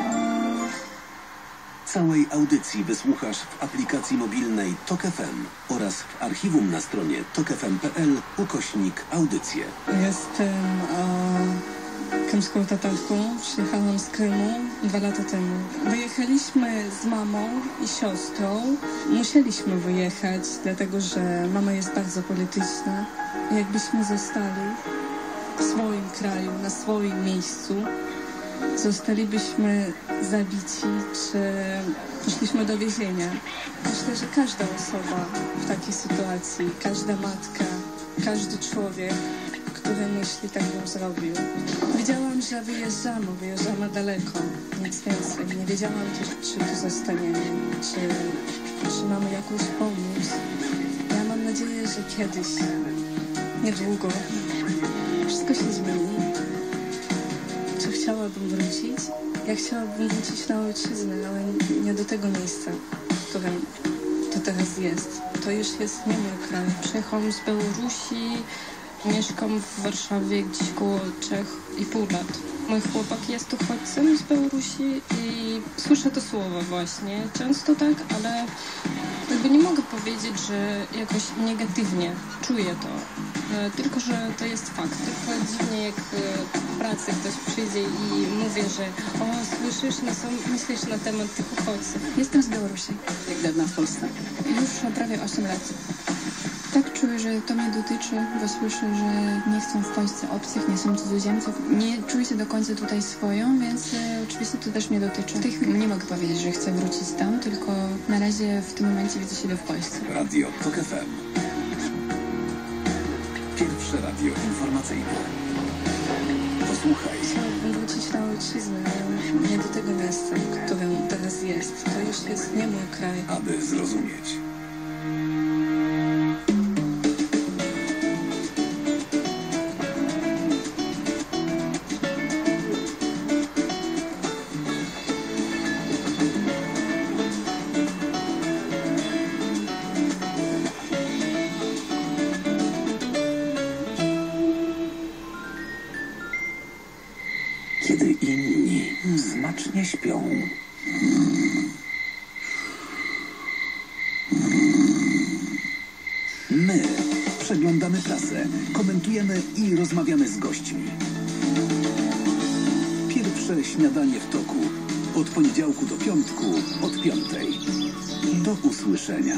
Całej audycji wysłuchasz w aplikacji mobilnej TOK FM oraz w archiwum na stronie tokfm.pl/audycje. Jestem krymską tatarką. Przyjechałam z Krymu 2 lata temu. Wyjechaliśmy z mamą i siostrą. Musieliśmy wyjechać, dlatego że mama jest bardzo polityczna. Jakbyśmy zostali w swoim kraju, na swoim miejscu, zostalibyśmy zabici, czy poszliśmy do więzienia. Myślę, że każda osoba w takiej sytuacji, każda matka, każdy człowiek, który myśli, tak bym zrobił. Wiedziałam, że wyjeżdżamy daleko, nic więcej. Nie wiedziałam też, czy tu zostaniemy, czy mamy jakąś pomoc. Ja mam nadzieję, że kiedyś, niedługo, wszystko się zmieni. Czy chciałabym wrócić? Ja chciałabym wrócić na ojczyznę, ale nie do tego miejsca, w którym to teraz jest. To już jest nie mój kraj. Przyjechałam z Białorusi, mieszkam w Warszawie gdzieś koło 3,5 lat. Mój chłopak jest uchodźcem z Białorusi i słyszę to słowo właśnie. Często tak, ale jakby nie mogę powiedzieć, że jakoś negatywnie czuję to. Tylko, że to jest fakt. Tylko dziwnie, jak w pracy ktoś przyjdzie i mówi, że słyszysz, myślisz na temat tych uchodźców. Jestem z Białorusi. Jak dawno w Polsce? Już prawie 8 lat. Tak czuję, że to mnie dotyczy, bo słyszę, że nie chcą w Polsce obcych, nie są cudzoziemców. Nie czuję się do końca tutaj swoją, więc oczywiście to też mnie dotyczy. W tej chwili nie mogę powiedzieć, że chcę wrócić tam, tylko na razie w tym momencie widzę siebie w Polsce. Radio TOK FM. Pierwsze radio informacyjne. Posłuchaj. Chciałabym wrócić na ojczyznę, ale nie do tego miejsca, w którym teraz jest. To już jest nie mój kraj. Aby zrozumieć. Kiedy inni smacznie śpią. My przeglądamy prasę, komentujemy i rozmawiamy z gośćmi. Pierwsze śniadanie w toku. Od poniedziałku do piątku, od 5. Do usłyszenia.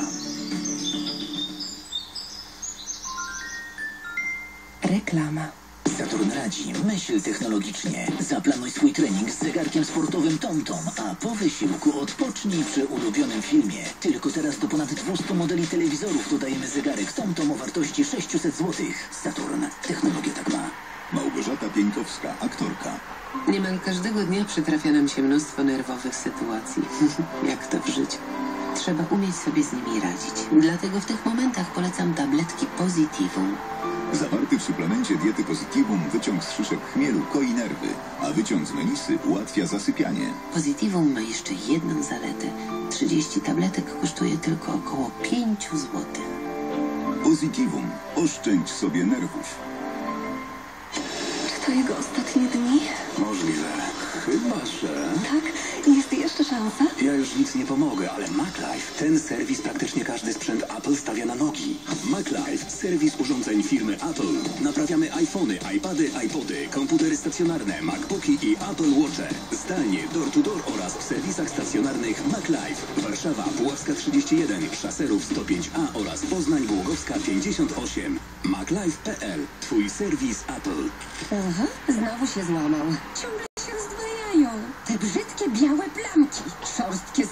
Reklama. Saturn radzi, myśl technologicznie. Zaplanuj swój trening z zegarkiem sportowym TomTom, a po wysiłku odpocznij przy ulubionym filmie. Tylko teraz do ponad 200 modeli telewizorów dodajemy zegarek TomTom o wartości 600 zł. Saturn. Technologia tak ma. Małgorzata Pieńkowska, aktorka. Niemal każdego dnia przytrafia nam się mnóstwo nerwowych sytuacji. Jak to w życiu. Trzeba umieć sobie z nimi radzić. Dlatego w tych momentach polecam tabletki Positivum. Zawarty w suplemencie diety Positivum wyciąg z szyszek chmielu koi nerwy, a wyciąg z melisy ułatwia zasypianie. Positivum ma jeszcze jedną zaletę. 30 tabletek kosztuje tylko około 5 zł. Positivum. Oszczędź sobie nerwów. Czy to jego ostatnie dni? Możliwe. Chyba, że... Tak? Jest jeszcze szansa? Ja już nic nie pomogę, ale MacLife, ten serwis praktycznie każdy sprzęt Apple stawia na nogi. MacLife, serwis urządzeń firmy Apple. Naprawiamy iPhony, iPady, iPody, komputery stacjonarne, MacBooki i Apple Watche. Zdalnie, door to door oraz w serwisach stacjonarnych MacLife. Warszawa, Puławska 31, Szaserów 105A oraz Poznań, Głogowska 58. MacLife.pl. Twój serwis Apple. Aha, znowu się złamał. Ciągle się rozdwajają. Te brzydkie białe plamki, szorstkie skórki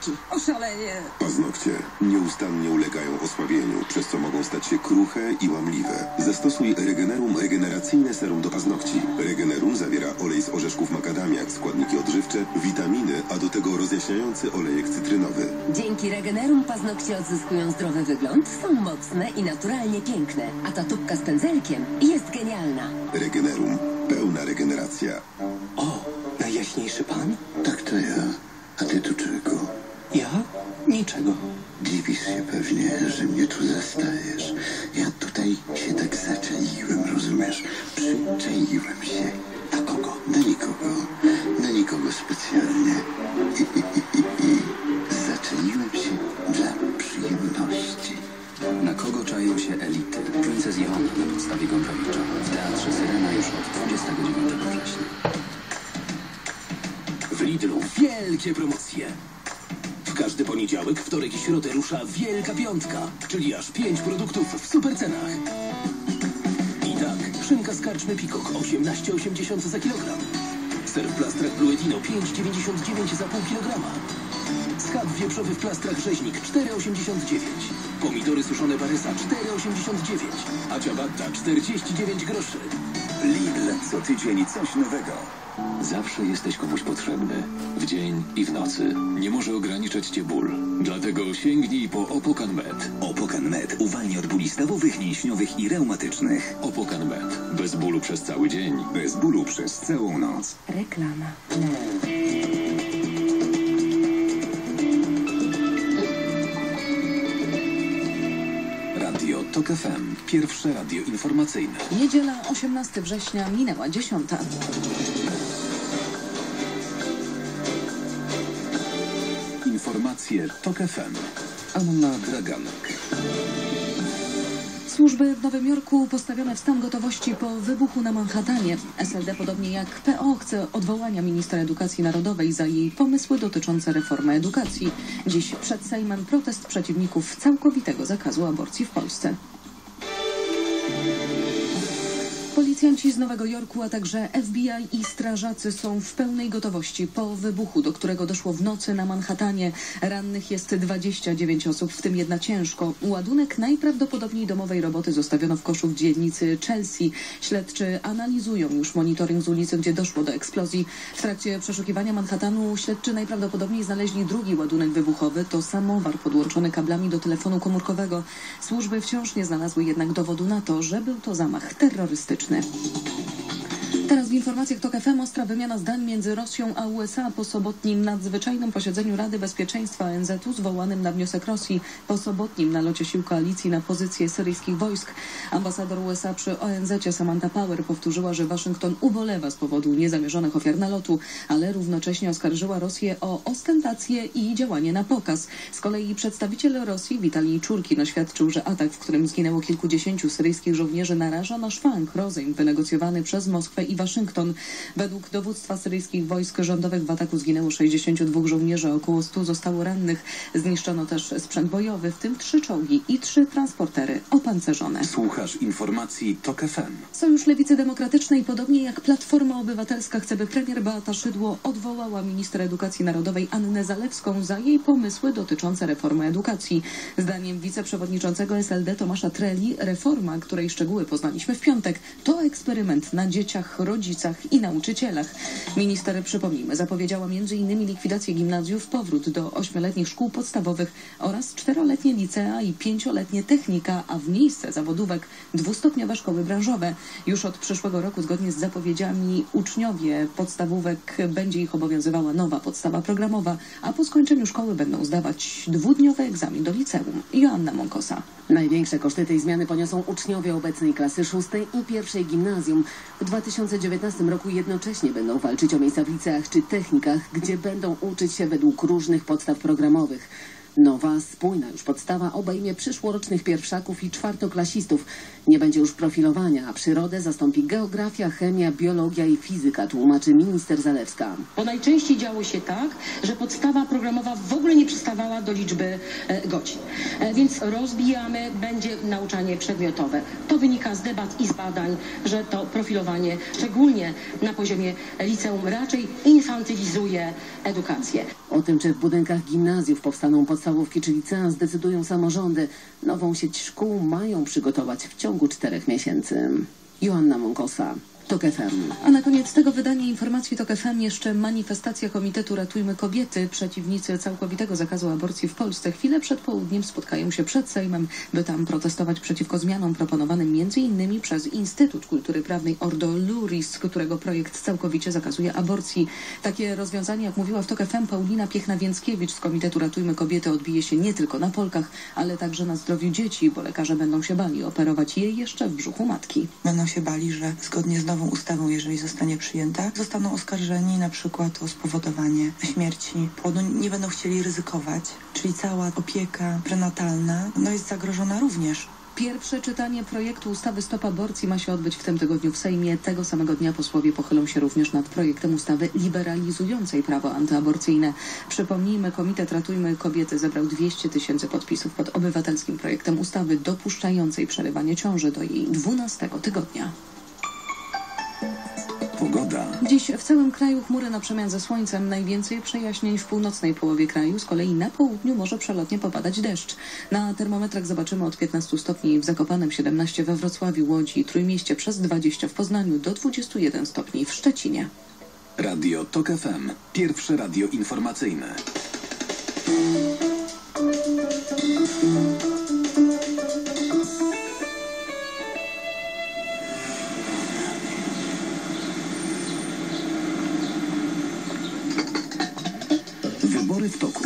paznokci. Oszaleję. Paznokcie nieustannie ulegają osłabieniu, przez co mogą stać się kruche i łamliwe. Zastosuj Regenerum regeneracyjne serum do paznokci. Regenerum zawiera olej z orzeszków makadamia, składniki odżywcze, witaminy, a do tego rozjaśniający olejek cytrynowy. Dzięki Regenerum paznokcie odzyskują zdrowy wygląd, są mocne i naturalnie piękne. A ta tubka z pędzelkiem jest genialna. Regenerum. Pełna regeneracja. O, najjaśniejszy pan? Tak, to ja. A ty tu czego? Ja? Niczego. Dziwisz się pewnie, że mnie tu zastajesz. Ja tutaj się tak zaczaiłem, rozumiesz? Przyczaiłem się. Na kogo? Na nikogo. Na nikogo specjalnie. Zaczaiłem się dla przyjemności. Na kogo czają się elity? Princess Joanna na podstawie Gombrowicza. W Teatrze Syrena już od 29 września. W Lidlu wielkie promocje. W każdy poniedziałek, wtorek i środę rusza Wielka Piątka, czyli aż 5 produktów w supercenach. I tak, szynka z karczmy Pikok 18,80 za kilogram. Ser w plastrach Bluedino 5,99 za pół kilograma. Schab wieprzowy w plastrach Rzeźnik 4,89. Pomidory suszone Parysa 4,89. A ciabatta 49 groszy. Lidl, co tydzień coś nowego. Zawsze jesteś komuś potrzebny. W dzień i w nocy. Nie może ograniczać cię ból. Dlatego sięgnij po Opokan Med. Opokan Med uwalnia od bóli stawowych, mięśniowych i reumatycznych. Opokan Med. Bez bólu przez cały dzień. Bez bólu przez całą noc. Reklama. Radio TOK FM. Pierwsze radio informacyjne. Niedziela, 18 września, minęła 10. Informacje TOK FM. Anna Draganek. Służby w Nowym Jorku postawione w stan gotowości po wybuchu na Manhattanie. SLD, podobnie jak PO, chce odwołania ministra edukacji narodowej za jej pomysły dotyczące reformy edukacji. Dziś przed Sejmem protest przeciwników całkowitego zakazu aborcji w Polsce. Policjanci z Nowego Jorku, a także FBI i strażacy są w pełnej gotowości po wybuchu, do którego doszło w nocy na Manhattanie. Rannych jest 29 osób, w tym jedna ciężko. Ładunek najprawdopodobniej domowej roboty zostawiono w koszu w dzielnicy Chelsea. Śledczy analizują już monitoring z ulicy, gdzie doszło do eksplozji. W trakcie przeszukiwania Manhattanu śledczy najprawdopodobniej znaleźli drugi ładunek wybuchowy. To samowar podłączony kablami do telefonu komórkowego. Służby wciąż nie znalazły jednak dowodu na to, że był to zamach terrorystyczny. Teraz w informacjach TOK FM ostra wymiana zdań między Rosją a USA po sobotnim nadzwyczajnym posiedzeniu Rady Bezpieczeństwa ONZ-u zwołanym na wniosek Rosji po sobotnim nalocie sił koalicji na pozycje syryjskich wojsk. Ambasador USA przy ONZ-cie Samantha Power powtórzyła, że Waszyngton ubolewa z powodu niezamierzonych ofiar nalotu, ale równocześnie oskarżyła Rosję o ostentację i działanie na pokaz. Z kolei przedstawiciel Rosji Witalij Czurkin oświadczył, że atak, w którym zginęło kilkudziesięciu syryjskich żołnierzy, naraża na szwank rozejm wynegocjowany przez Moskwę i Waszyngton. Według dowództwa syryjskich wojsk rządowych w ataku zginęło 62 żołnierzy, około 100 zostało rannych. Zniszczono też sprzęt bojowy, w tym 3 czołgi i 3 transportery opancerzone. Słuchasz informacji TOK FM. Sojusz Lewicy Demokratycznej, podobnie jak Platforma Obywatelska, chce, by premier Beata Szydło odwołała minister edukacji narodowej Annę Zalewską za jej pomysły dotyczące reformy edukacji. Zdaniem wiceprzewodniczącego SLD Tomasza Treli, reforma, której szczegóły poznaliśmy w piątek, to eksperyment na dzieciach, rodzicach i nauczycielach. Minister, przypomnijmy, zapowiedziała m.in. likwidację gimnazjów, powrót do 8-letnich szkół podstawowych oraz 4-letnie licea i 5-letnie technika, a w miejsce zawodówek 2-stopniowe szkoły branżowe. Już od przyszłego roku, zgodnie z zapowiedziami, uczniowie podstawówek będzie ich obowiązywała nowa podstawa programowa, a po skończeniu szkoły będą zdawać 2-dniowy egzamin do liceum. Joanna Monkosa. Największe koszty tej zmiany poniosą uczniowie obecnej klasy 6 i 1 gimnazjum. W 2019 roku jednocześnie będą walczyć o miejsca w liceach czy technikach, gdzie będą uczyć się według różnych podstaw programowych. Nowa, spójna już podstawa obejmie przyszłorocznych pierwszaków i czwartoklasistów. Nie będzie już profilowania, a przyrodę zastąpi geografia, chemia, biologia i fizyka, tłumaczy minister Zalewska. Bo najczęściej działo się tak, że podstawa programowa w ogóle nie przystawała do liczby godzin. Więc rozbijamy, będzie nauczanie przedmiotowe. To wynika z debat i z badań, że to profilowanie, szczególnie na poziomie liceum, raczej infantylizuje edukację. O tym, czy w budynkach gimnazjów powstaną podstawówki czy licea, zdecydują samorządy. Nową sieć szkół mają przygotować w ciągu 4 miesięcy. Joanna Mąkosa, TOK FM. A na koniec tego wydania informacji TOK FM jeszcze manifestacja Komitetu Ratujmy Kobiety. Przeciwnicy całkowitego zakazu aborcji w Polsce chwilę przed południem spotkają się przed Sejmem, by tam protestować przeciwko zmianom proponowanym m.in. przez Instytut Kultury Prawnej Ordo Iuris, którego projekt całkowicie zakazuje aborcji. Takie rozwiązanie, jak mówiła w TOK FM Paulina Piechna-Więckiewicz z Komitetu Ratujmy Kobiety, odbije się nie tylko na Polkach, ale także na zdrowiu dzieci, bo lekarze będą się bali operować jej jeszcze w brzuchu matki. Będą się bali, że zgodnie z nową ustawą, jeżeli zostanie przyjęta, zostaną oskarżeni na przykład o spowodowanie śmierci płodu. Nie będą chcieli ryzykować, czyli cała opieka prenatalna jest zagrożona również. Pierwsze czytanie projektu ustawy Stop Aborcji ma się odbyć w tym tygodniu w Sejmie. Tego samego dnia posłowie pochylą się również nad projektem ustawy liberalizującej prawo antyaborcyjne. Przypomnijmy, Komitet Ratujmy Kobiety zebrał 200 000 podpisów pod obywatelskim projektem ustawy dopuszczającej przerywanie ciąży do jej 12 tygodnia. Pogoda. Dziś w całym kraju chmury na przemian ze słońcem. Najwięcej przejaśnień w północnej połowie kraju. Z kolei na południu może przelotnie popadać deszcz. Na termometrach zobaczymy od 15 stopni w Zakopanem, 17 we Wrocławiu, Łodzi i Trójmieście, przez 20 w Poznaniu, do 21 stopni w Szczecinie. Radio TOK FM. Pierwsze radio informacyjne. Wybory w toku.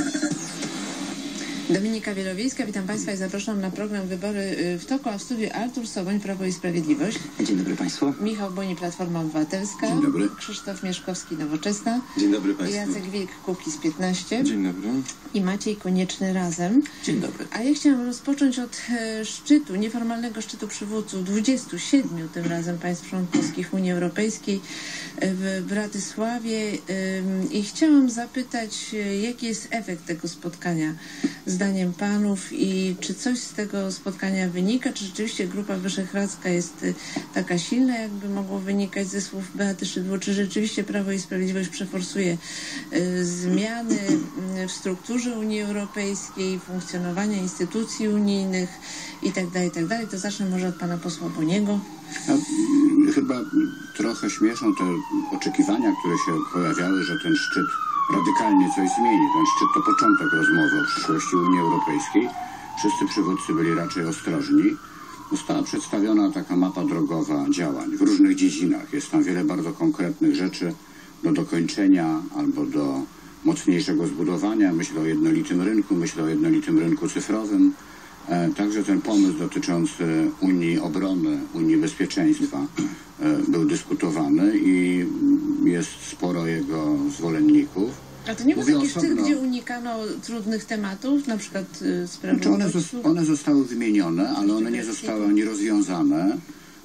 Dominika Wielowiejska, witam Państwa i zapraszam na program Wybory w toku, a w studiu Artur Soboń, Prawo i Sprawiedliwość. Dzień dobry Państwu. Michał Boni, Platforma Obywatelska. Dzień dobry. Krzysztof Mieszkowski, Nowoczesna. Dzień dobry Państwu. Jacek Wilk, Kukiz 15. Dzień dobry. I Maciej Konieczny, Razem. Dzień dobry. A ja chciałam rozpocząć od szczytu, nieformalnego szczytu przywódców 27 tym razem państw członkowskich Unii Europejskiej w Bratysławie i chciałam zapytać, jaki jest efekt tego spotkania zdaniem panów i czy coś z tego spotkania wynika, czy rzeczywiście Grupa Wyszehradzka jest taka silna, jakby mogło wynikać ze słów Beaty Szydło, czy rzeczywiście Prawo i Sprawiedliwość przeforsuje zmiany w strukturze Unii Europejskiej, funkcjonowania instytucji unijnych itd. To zacznę może od pana posła Boniego. Chyba trochę śmieszą te oczekiwania, które się pojawiały, że ten szczyt radykalnie coś zmieni. Ten szczyt to początek rozmowy o przyszłości Unii Europejskiej. Wszyscy przywódcy byli raczej ostrożni. Została przedstawiona taka mapa drogowa działań w różnych dziedzinach. Jest tam wiele bardzo konkretnych rzeczy do dokończenia albo do mocniejszego zbudowania. Myślę o jednolitym rynku, myślę o jednolitym rynku cyfrowym. Także ten pomysł dotyczący Unii Obrony, Unii Bezpieczeństwa był dyskutowany i jest sporo jego zwolenników. A to nie był taki szczyt, gdzie unikano trudnych tematów, na przykład sprawy one zostały wymienione, ale one nie zostały ani rozwiązane.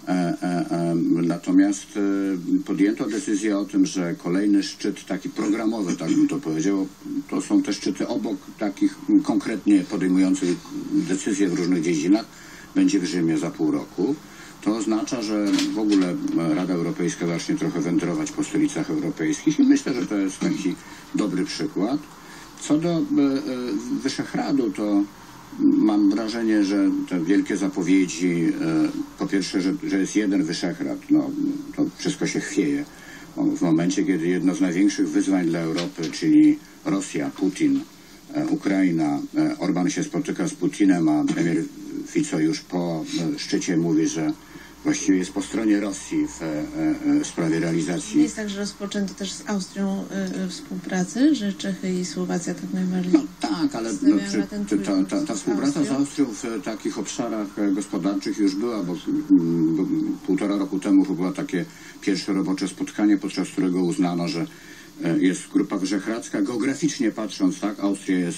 Natomiast podjęto decyzję o tym, że kolejny szczyt taki programowy, tak bym to powiedział, to są te szczyty obok takich konkretnie podejmujących decyzje w różnych dziedzinach, będzie w Rzymie za pół roku. To oznacza, że w ogóle Rada Europejska zacznie trochę wędrować po stolicach europejskich i myślę, że to jest taki dobry przykład. Co do Wyszehradu, to mam wrażenie, że te wielkie zapowiedzi, po pierwsze, że jest jeden Wyszehrad, to wszystko się chwieje. W momencie, kiedy jedno z największych wyzwań dla Europy, czyli Rosja, Putin, Ukraina, Orban się spotyka z Putinem, a premier Fico już po szczycie mówi, że właściwie jest po stronie Rosji w sprawie realizacji. Nie jest tak, że rozpoczęto też z Austrią współpracy, że Czechy i Słowacja tak najbardziej... Tak, ale ta współpraca z Austrią w takich obszarach gospodarczych już była, bo 1,5 roku temu było takie pierwsze robocze spotkanie, podczas którego uznano, że jest Grupa Wyszehradzka. Geograficznie patrząc, tak, Austria jest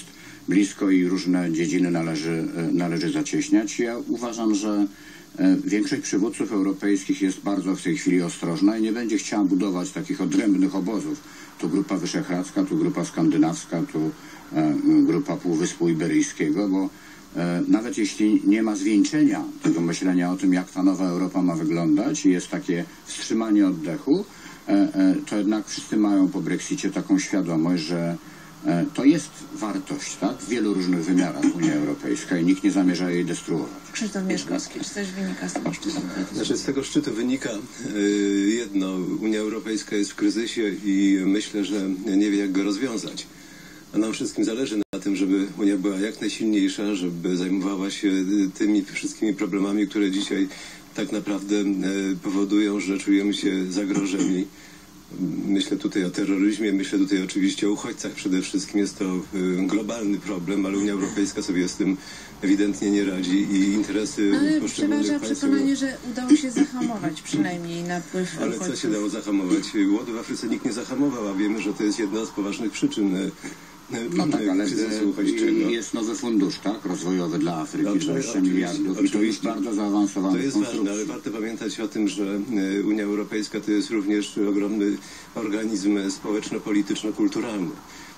blisko i różne dziedziny należy zacieśniać. Ja uważam, że większość przywódców europejskich jest bardzo w tej chwili ostrożna i nie będzie chciała budować takich odrębnych obozów. Tu Grupa Wyszehradzka, tu Grupa Skandynawska, tu Grupa Półwyspu Iberyjskiego, bo nawet jeśli nie ma zwieńczenia tego myślenia o tym, jak ta nowa Europa ma wyglądać i jest takie wstrzymanie oddechu, to jednak wszyscy mają po Brexicie taką świadomość, że to jest wartość, tak? W wielu różnych wymiarach Unia Europejska i nikt nie zamierza jej destruować. Krzysztof Mieszkowski, czy coś wynika z tego szczytu? Znaczy, z tego szczytu wynika jedno. Unia Europejska jest w kryzysie i myślę, że nie wie, jak go rozwiązać. A nam wszystkim zależy na tym, żeby Unia była jak najsilniejsza, żeby zajmowała się tymi wszystkimi problemami, które dzisiaj tak naprawdę powodują, że czujemy się zagrożeni. Myślę tutaj o terroryzmie, myślę tutaj oczywiście o uchodźcach przede wszystkim. Jest to globalny problem, ale Unia Europejska sobie z tym ewidentnie nie radzi i interesy poszczególnych przeważa państw... przekonanie, że udało się zahamować przynajmniej napływ Ale uchodźców. co się dało zahamować? Głodu w Afryce nikt nie zahamował, a wiemy, że to jest jedna z poważnych przyczyn no tak, ale jest nowy fundusz, tak? Rozwojowy dla Afryki, 20 miliardów i to jest bardzo zaawansowany. To jest ważne, ale warto pamiętać o tym, że Unia Europejska to jest również ogromny organizm społeczno-polityczno-kulturalny.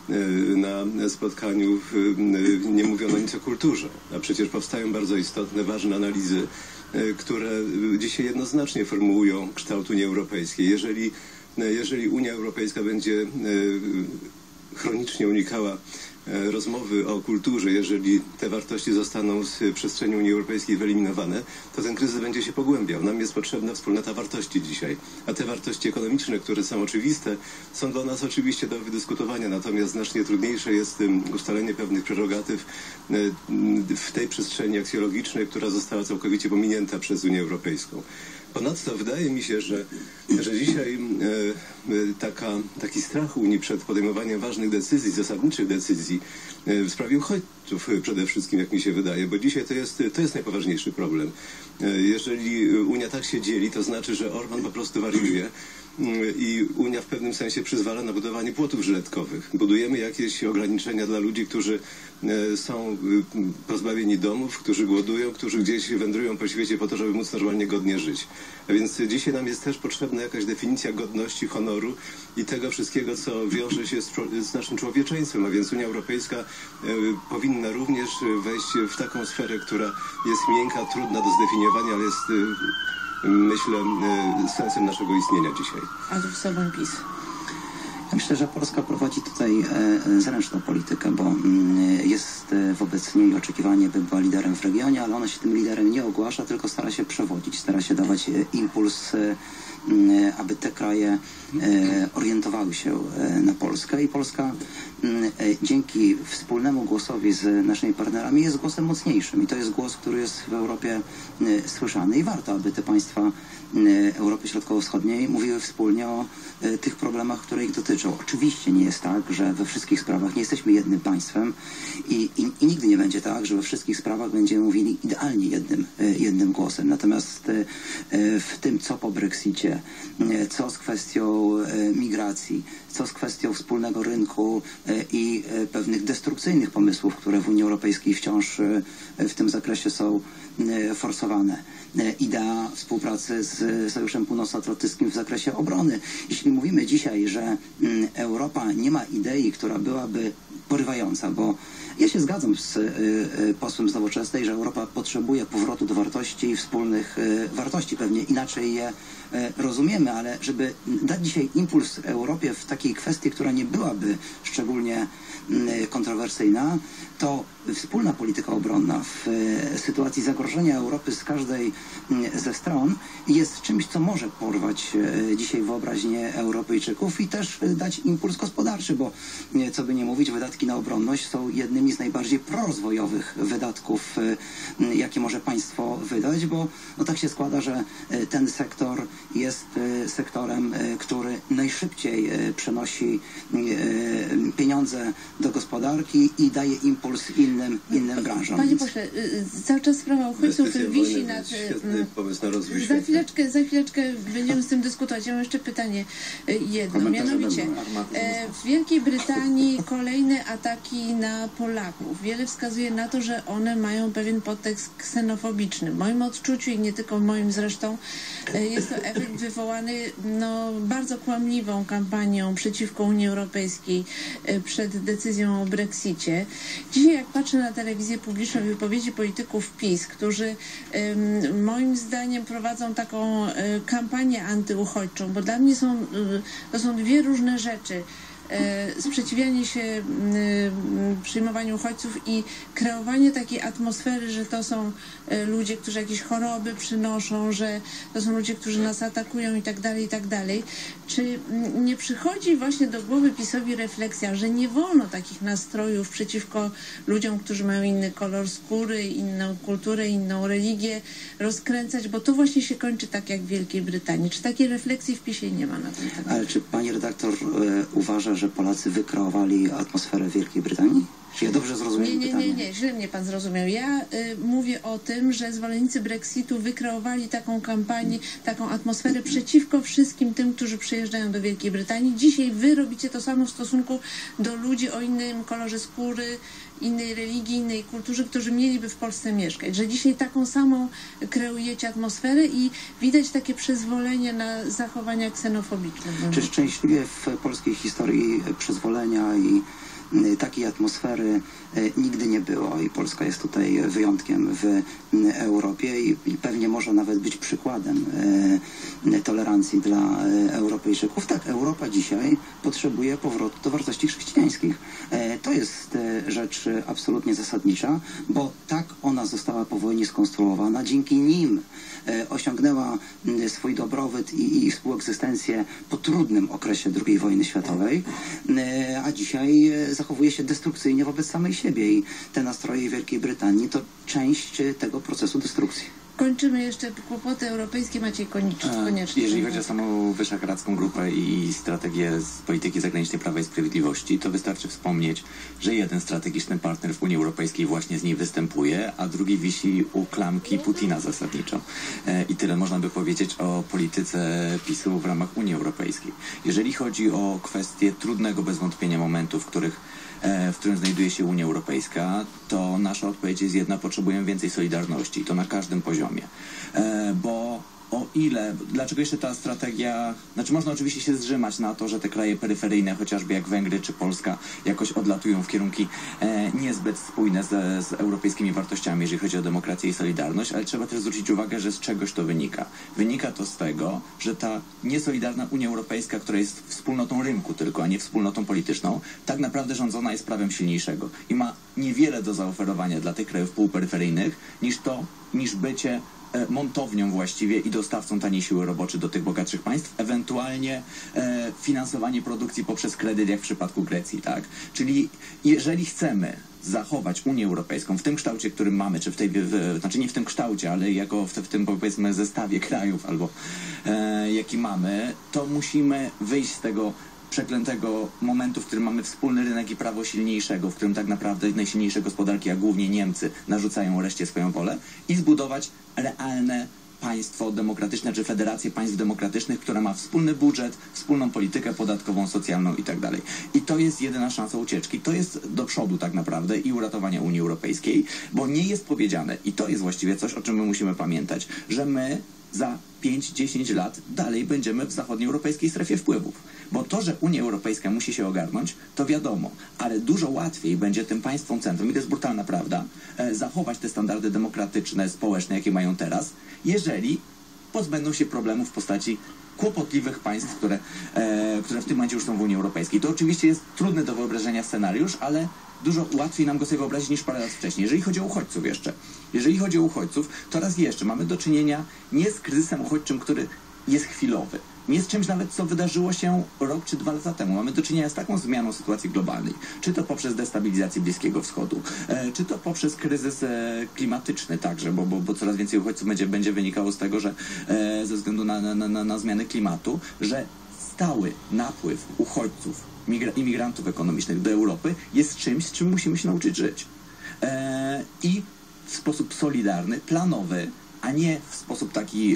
Na spotkaniu nie mówiono nic o kulturze, a przecież powstają bardzo istotne, ważne analizy, które dzisiaj jednoznacznie formułują kształt Unii Europejskiej. Jeżeli Unia Europejska będzie chronicznie unikała rozmowy o kulturze, jeżeli te wartości zostaną z przestrzeni Unii Europejskiej wyeliminowane, to ten kryzys będzie się pogłębiał. Nam jest potrzebna wspólnota wartości dzisiaj. A te wartości ekonomiczne, które są oczywiste, są dla nas oczywiście do wydyskutowania, natomiast znacznie trudniejsze jest ustalenie pewnych prerogatyw w tej przestrzeni aksjologicznej, która została całkowicie pominięta przez Unię Europejską. Ponadto wydaje mi się, że dzisiaj taki strach Unii przed podejmowaniem ważnych decyzji, zasadniczych decyzji w sprawie uchodźców przede wszystkim, jak mi się wydaje, bo dzisiaj to jest najpoważniejszy problem. Jeżeli Unia tak się dzieli, to znaczy, że Orban po prostu wariuje i Unia w pewnym sensie przyzwala na budowanie płotów żyletkowych. Budujemy jakieś ograniczenia dla ludzi, którzy są pozbawieni domów, którzy głodują, którzy gdzieś wędrują po świecie po to, żeby móc normalnie, godnie żyć. A więc dzisiaj nam jest też potrzebna jakaś definicja godności, honoru i tego wszystkiego, co wiąże się z naszym człowieczeństwem. A więc Unia Europejska powinna również wejść w taką sferę, która jest miękka, trudna do zdefiniowania, ale jest, myślę, sensem naszego istnienia dzisiaj. A tu w sobą PiS. Myślę, że Polska prowadzi tutaj zręczną politykę, bo jest wobec niej oczekiwanie, by była liderem w regionie, ale ona się tym liderem nie ogłasza, tylko stara się przewodzić, stara się dawać impuls, aby te kraje orientowały się na Polskę i Polska dzięki wspólnemu głosowi z naszymi partnerami jest głosem mocniejszym i to jest głos, który jest w Europie słyszany i warto, aby te państwa Europy Środkowo-Wschodniej mówiły wspólnie o tych problemach, które ich dotyczą. Oczywiście nie jest tak, że we wszystkich sprawach nie jesteśmy jednym państwem i nigdy nie będzie tak, że we wszystkich sprawach będziemy mówili idealnie jednym głosem. Natomiast w tym, co po Brexicie, co z kwestią migracji, co z kwestią wspólnego rynku i pewnych destrukcyjnych pomysłów, które w Unii Europejskiej wciąż w tym zakresie są forsowane. Idea współpracy z Sojuszem Północnoatlantyckim w zakresie obrony. Jeśli mówimy dzisiaj, że Europa nie ma idei, która byłaby porywająca, bo ja się zgadzam z posłem z Nowoczesnej, że Europa potrzebuje powrotu do wartości i wspólnych wartości. Pewnie inaczej je rozumiemy, ale żeby dać dzisiaj impuls Europie w takiej kwestii, która nie byłaby szczególnie kontrowersyjna, to wspólna polityka obronna w sytuacji zagrożenia Europy z każdej ze stron jest czymś, co może porwać dzisiaj wyobraźnię Europejczyków i też dać impuls gospodarczy, bo co by nie mówić, wydatki na obronność są jednymi z najbardziej prorozwojowych wydatków, jakie może państwo wydać, bo no tak się składa, że ten sektor jest sektorem, który najszybciej przenosi pieniądze do gospodarki i daje impuls innym branżom. Panie pośle, cały czas sprawa uchodźców wisi nad... Za chwileczkę będziemy z tym dyskutować. Ja mam jeszcze pytanie jedno, mianowicie w Wielkiej Brytanii kolejny ataki na Polaków. Wiele wskazuje na to, że one mają pewien podtekst ksenofobiczny. W moim odczuciu i nie tylko w moim zresztą jest to efekt wywołany bardzo kłamliwą kampanią przeciwko Unii Europejskiej przed decyzją o Brexicie. Dzisiaj jak patrzę na telewizję publiczną i wypowiedzi polityków PiS, którzy moim zdaniem prowadzą taką kampanię antyuchodźczą, bo dla mnie to są dwie różne rzeczy. Sprzeciwianie się przyjmowaniu uchodźców i kreowanie takiej atmosfery, że to są ludzie, którzy jakieś choroby przynoszą, że to są ludzie, którzy nas atakują i tak dalej, i tak dalej. Czy nie przychodzi właśnie do głowy PiS-owi refleksja, że nie wolno takich nastrojów przeciwko ludziom, którzy mają inny kolor skóry, inną kulturę, inną religię rozkręcać, bo to właśnie się kończy tak jak w Wielkiej Brytanii. Czy takiej refleksji w PiS-ie nie ma na ten temat? Ale czy pani redaktor uważa, że Polacy wykreowali atmosferę w Wielkiej Brytanii? Czy ja dobrze zrozumiałem pytanie? Nie, źle mnie pan zrozumiał. Ja mówię o tym, że zwolennicy Brexitu wykreowali taką kampanię, taką atmosferę przeciwko wszystkim tym, którzy przyjeżdżają do Wielkiej Brytanii. Dzisiaj wy robicie to samo w stosunku do ludzi o innym kolorze skóry, innej religii, innej kulturze, którzy mieliby w Polsce mieszkać. Że dzisiaj taką samą kreujecie atmosferę i widać takie przyzwolenie na zachowania ksenofobiczne. Czy szczęśliwie w polskiej historii przyzwolenia i takiej atmosfery nigdy nie było i Polska jest tutaj wyjątkiem w Europie i pewnie może nawet być przykładem tolerancji dla Europejczyków. Tak, Europa dzisiaj potrzebuje powrotu do wartości chrześcijańskich. To jest rzecz absolutnie zasadnicza, bo tak ona została po wojnie skonstruowana. Dzięki nim osiągnęła swój dobrobyt i współegzystencję po trudnym okresie II wojny światowej, a dzisiaj zachowuje się destrukcyjnie wobec samej siebie i te nastroje Wielkiej Brytanii to część tego procesu destrukcji. Kończymy jeszcze kłopoty europejskie. Maciej koniecznie. Jeżeli chodzi o samą Wyszehradzką Grupę i strategię z polityki zagranicznej Prawa i Sprawiedliwości, to wystarczy wspomnieć, że jeden strategiczny partner w Unii Europejskiej właśnie z niej występuje, a drugi wisi u klamki Putina zasadniczo. I tyle można by powiedzieć o polityce PiS-u w ramach Unii Europejskiej. Jeżeli chodzi o kwestię trudnego bez wątpienia momentu, w którym znajduje się Unia Europejska, to nasza odpowiedź jest jedna: potrzebujemy więcej solidarności, i to na każdym poziomie. Bo o ile, dlaczego jeszcze ta strategia, znaczy można oczywiście się zrzymać na to, że te kraje peryferyjne, chociażby jak Węgry czy Polska, jakoś odlatują w kierunki niezbyt spójne z europejskimi wartościami, jeżeli chodzi o demokrację i solidarność, ale trzeba też zwrócić uwagę, że z czegoś to wynika. Wynika to z tego, że ta niesolidarna Unia Europejska, która jest wspólnotą rynku tylko, a nie wspólnotą polityczną, tak naprawdę rządzona jest prawem silniejszego i ma niewiele do zaoferowania dla tych krajów półperyferyjnych niż bycie montownią właściwie i dostawcą taniej siły roboczej do tych bogatszych państw, ewentualnie finansowanie produkcji poprzez kredyt, jak w przypadku Grecji, tak? Czyli jeżeli chcemy zachować Unię Europejską w tym kształcie, którym mamy, czy znaczy nie w tym kształcie, ale jako w tym, powiedzmy, zestawie krajów, albo jaki mamy, to musimy wyjść z tego przeklętego momentu, w którym mamy wspólny rynek i prawo silniejszego, w którym tak naprawdę najsilniejsze gospodarki, a głównie Niemcy, narzucają reszcie swoją wolę, i zbudować realne państwo demokratyczne, czy federację państw demokratycznych, która ma wspólny budżet, wspólną politykę podatkową, socjalną i tak dalej. I to jest jedyna szansa ucieczki. To jest do przodu tak naprawdę i uratowania Unii Europejskiej, bo nie jest powiedziane, i to jest właściwie coś, o czym my musimy pamiętać, że my za 5-10 lat dalej będziemy w zachodnioeuropejskiej strefie wpływów. Bo to, że Unia Europejska musi się ogarnąć, to wiadomo, ale dużo łatwiej będzie tym państwom centrum, i to jest brutalna prawda, zachować te standardy demokratyczne, społeczne, jakie mają teraz, jeżeli pozbędą się problemów w postaci kłopotliwych państw, które w tym momencie już są w Unii Europejskiej. To oczywiście jest trudny do wyobrażenia scenariusz, ale dużo łatwiej nam go sobie wyobrazić niż parę lat wcześniej. Jeżeli chodzi o uchodźców jeszcze, to raz jeszcze mamy do czynienia nie z kryzysem uchodźczym, który jest chwilowy, nie z czymś nawet, co wydarzyło się rok czy 2 lata temu. Mamy do czynienia z taką zmianą sytuacji globalnej, czy to poprzez destabilizację Bliskiego Wschodu, czy to poprzez kryzys klimatyczny także, bo coraz więcej uchodźców będzie wynikało z tego, że ze względu na zmiany klimatu, że stały napływ uchodźców, imigrantów ekonomicznych do Europy jest czymś, z czym musimy się nauczyć żyć. I w sposób solidarny, planowy, a nie w sposób taki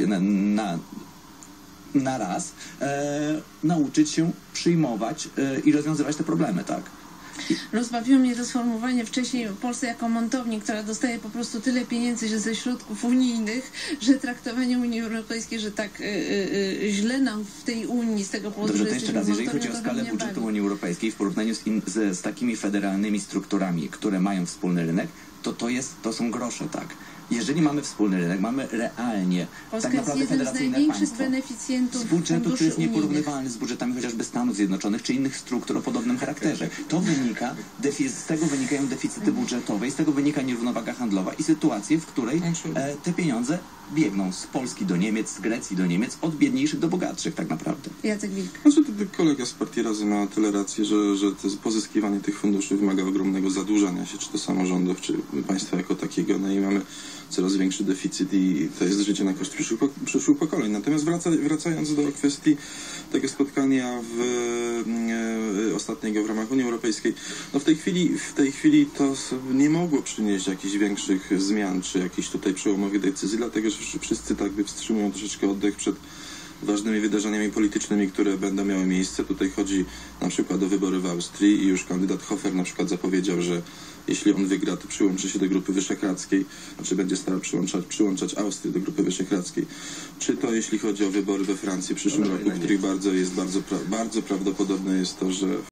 na raz nauczyć się przyjmować i rozwiązywać te problemy, tak? Rozbawiło mnie to sformułowanie wcześniej o Polsce jako montowni, która dostaje po prostu tyle pieniędzy że ze środków unijnych, że traktowanie Unii Europejskiej, że tak źle nam w tej Unii z tego powodu, Dobrze, że to jeszcze raz, jeżeli chodzi o skalę budżetu bawi. Unii Europejskiej w porównaniu z takimi federalnymi strukturami, które mają wspólny rynek, to są grosze, tak. Jeżeli mamy wspólny rynek, mamy realnie Polska tak naprawdę jest jednym z federacyjne największych państwo beneficjentów z budżetu, który jest unijnych. nieporównywalny z budżetami chociażby Stanów Zjednoczonych czy innych struktur o podobnym charakterze. To wynika, z tego wynikają deficyty budżetowe, z tego wynika nierównowaga handlowa i sytuacje, w której te pieniądze biegną z Polski do Niemiec, z Grecji do Niemiec, od biedniejszych do bogatszych tak naprawdę. Jacek Wilk. Znaczy, kolega z Partii Razem ma tyle racji, że to pozyskiwanie tych funduszy wymaga ogromnego zadłużania się, czy to samorządów, czy państwa jako takiego. No i mamy coraz większy deficyt i to jest życie na koszt przyszłych pokoleń. Natomiast wracając do kwestii tego spotkania ostatniego w ramach Unii Europejskiej, no w tej chwili to nie mogło przynieść jakichś większych zmian, czy jakichś tutaj przełomowych decyzji, dlatego że wszyscy tak wstrzymują troszeczkę oddech przed ważnymi wydarzeniami politycznymi, które będą miały miejsce. Tutaj chodzi na przykład o wybory w Austrii i już kandydat Hofer na przykład zapowiedział, że jeśli on wygra, to przyłączy się do Grupy Wyszehradzkiej, znaczy będzie starał przyłączać Austrię do Grupy Wyszehradzkiej. Czy to jeśli chodzi o wybory we Francji w przyszłym roku, w których bardzo prawdopodobne jest to, że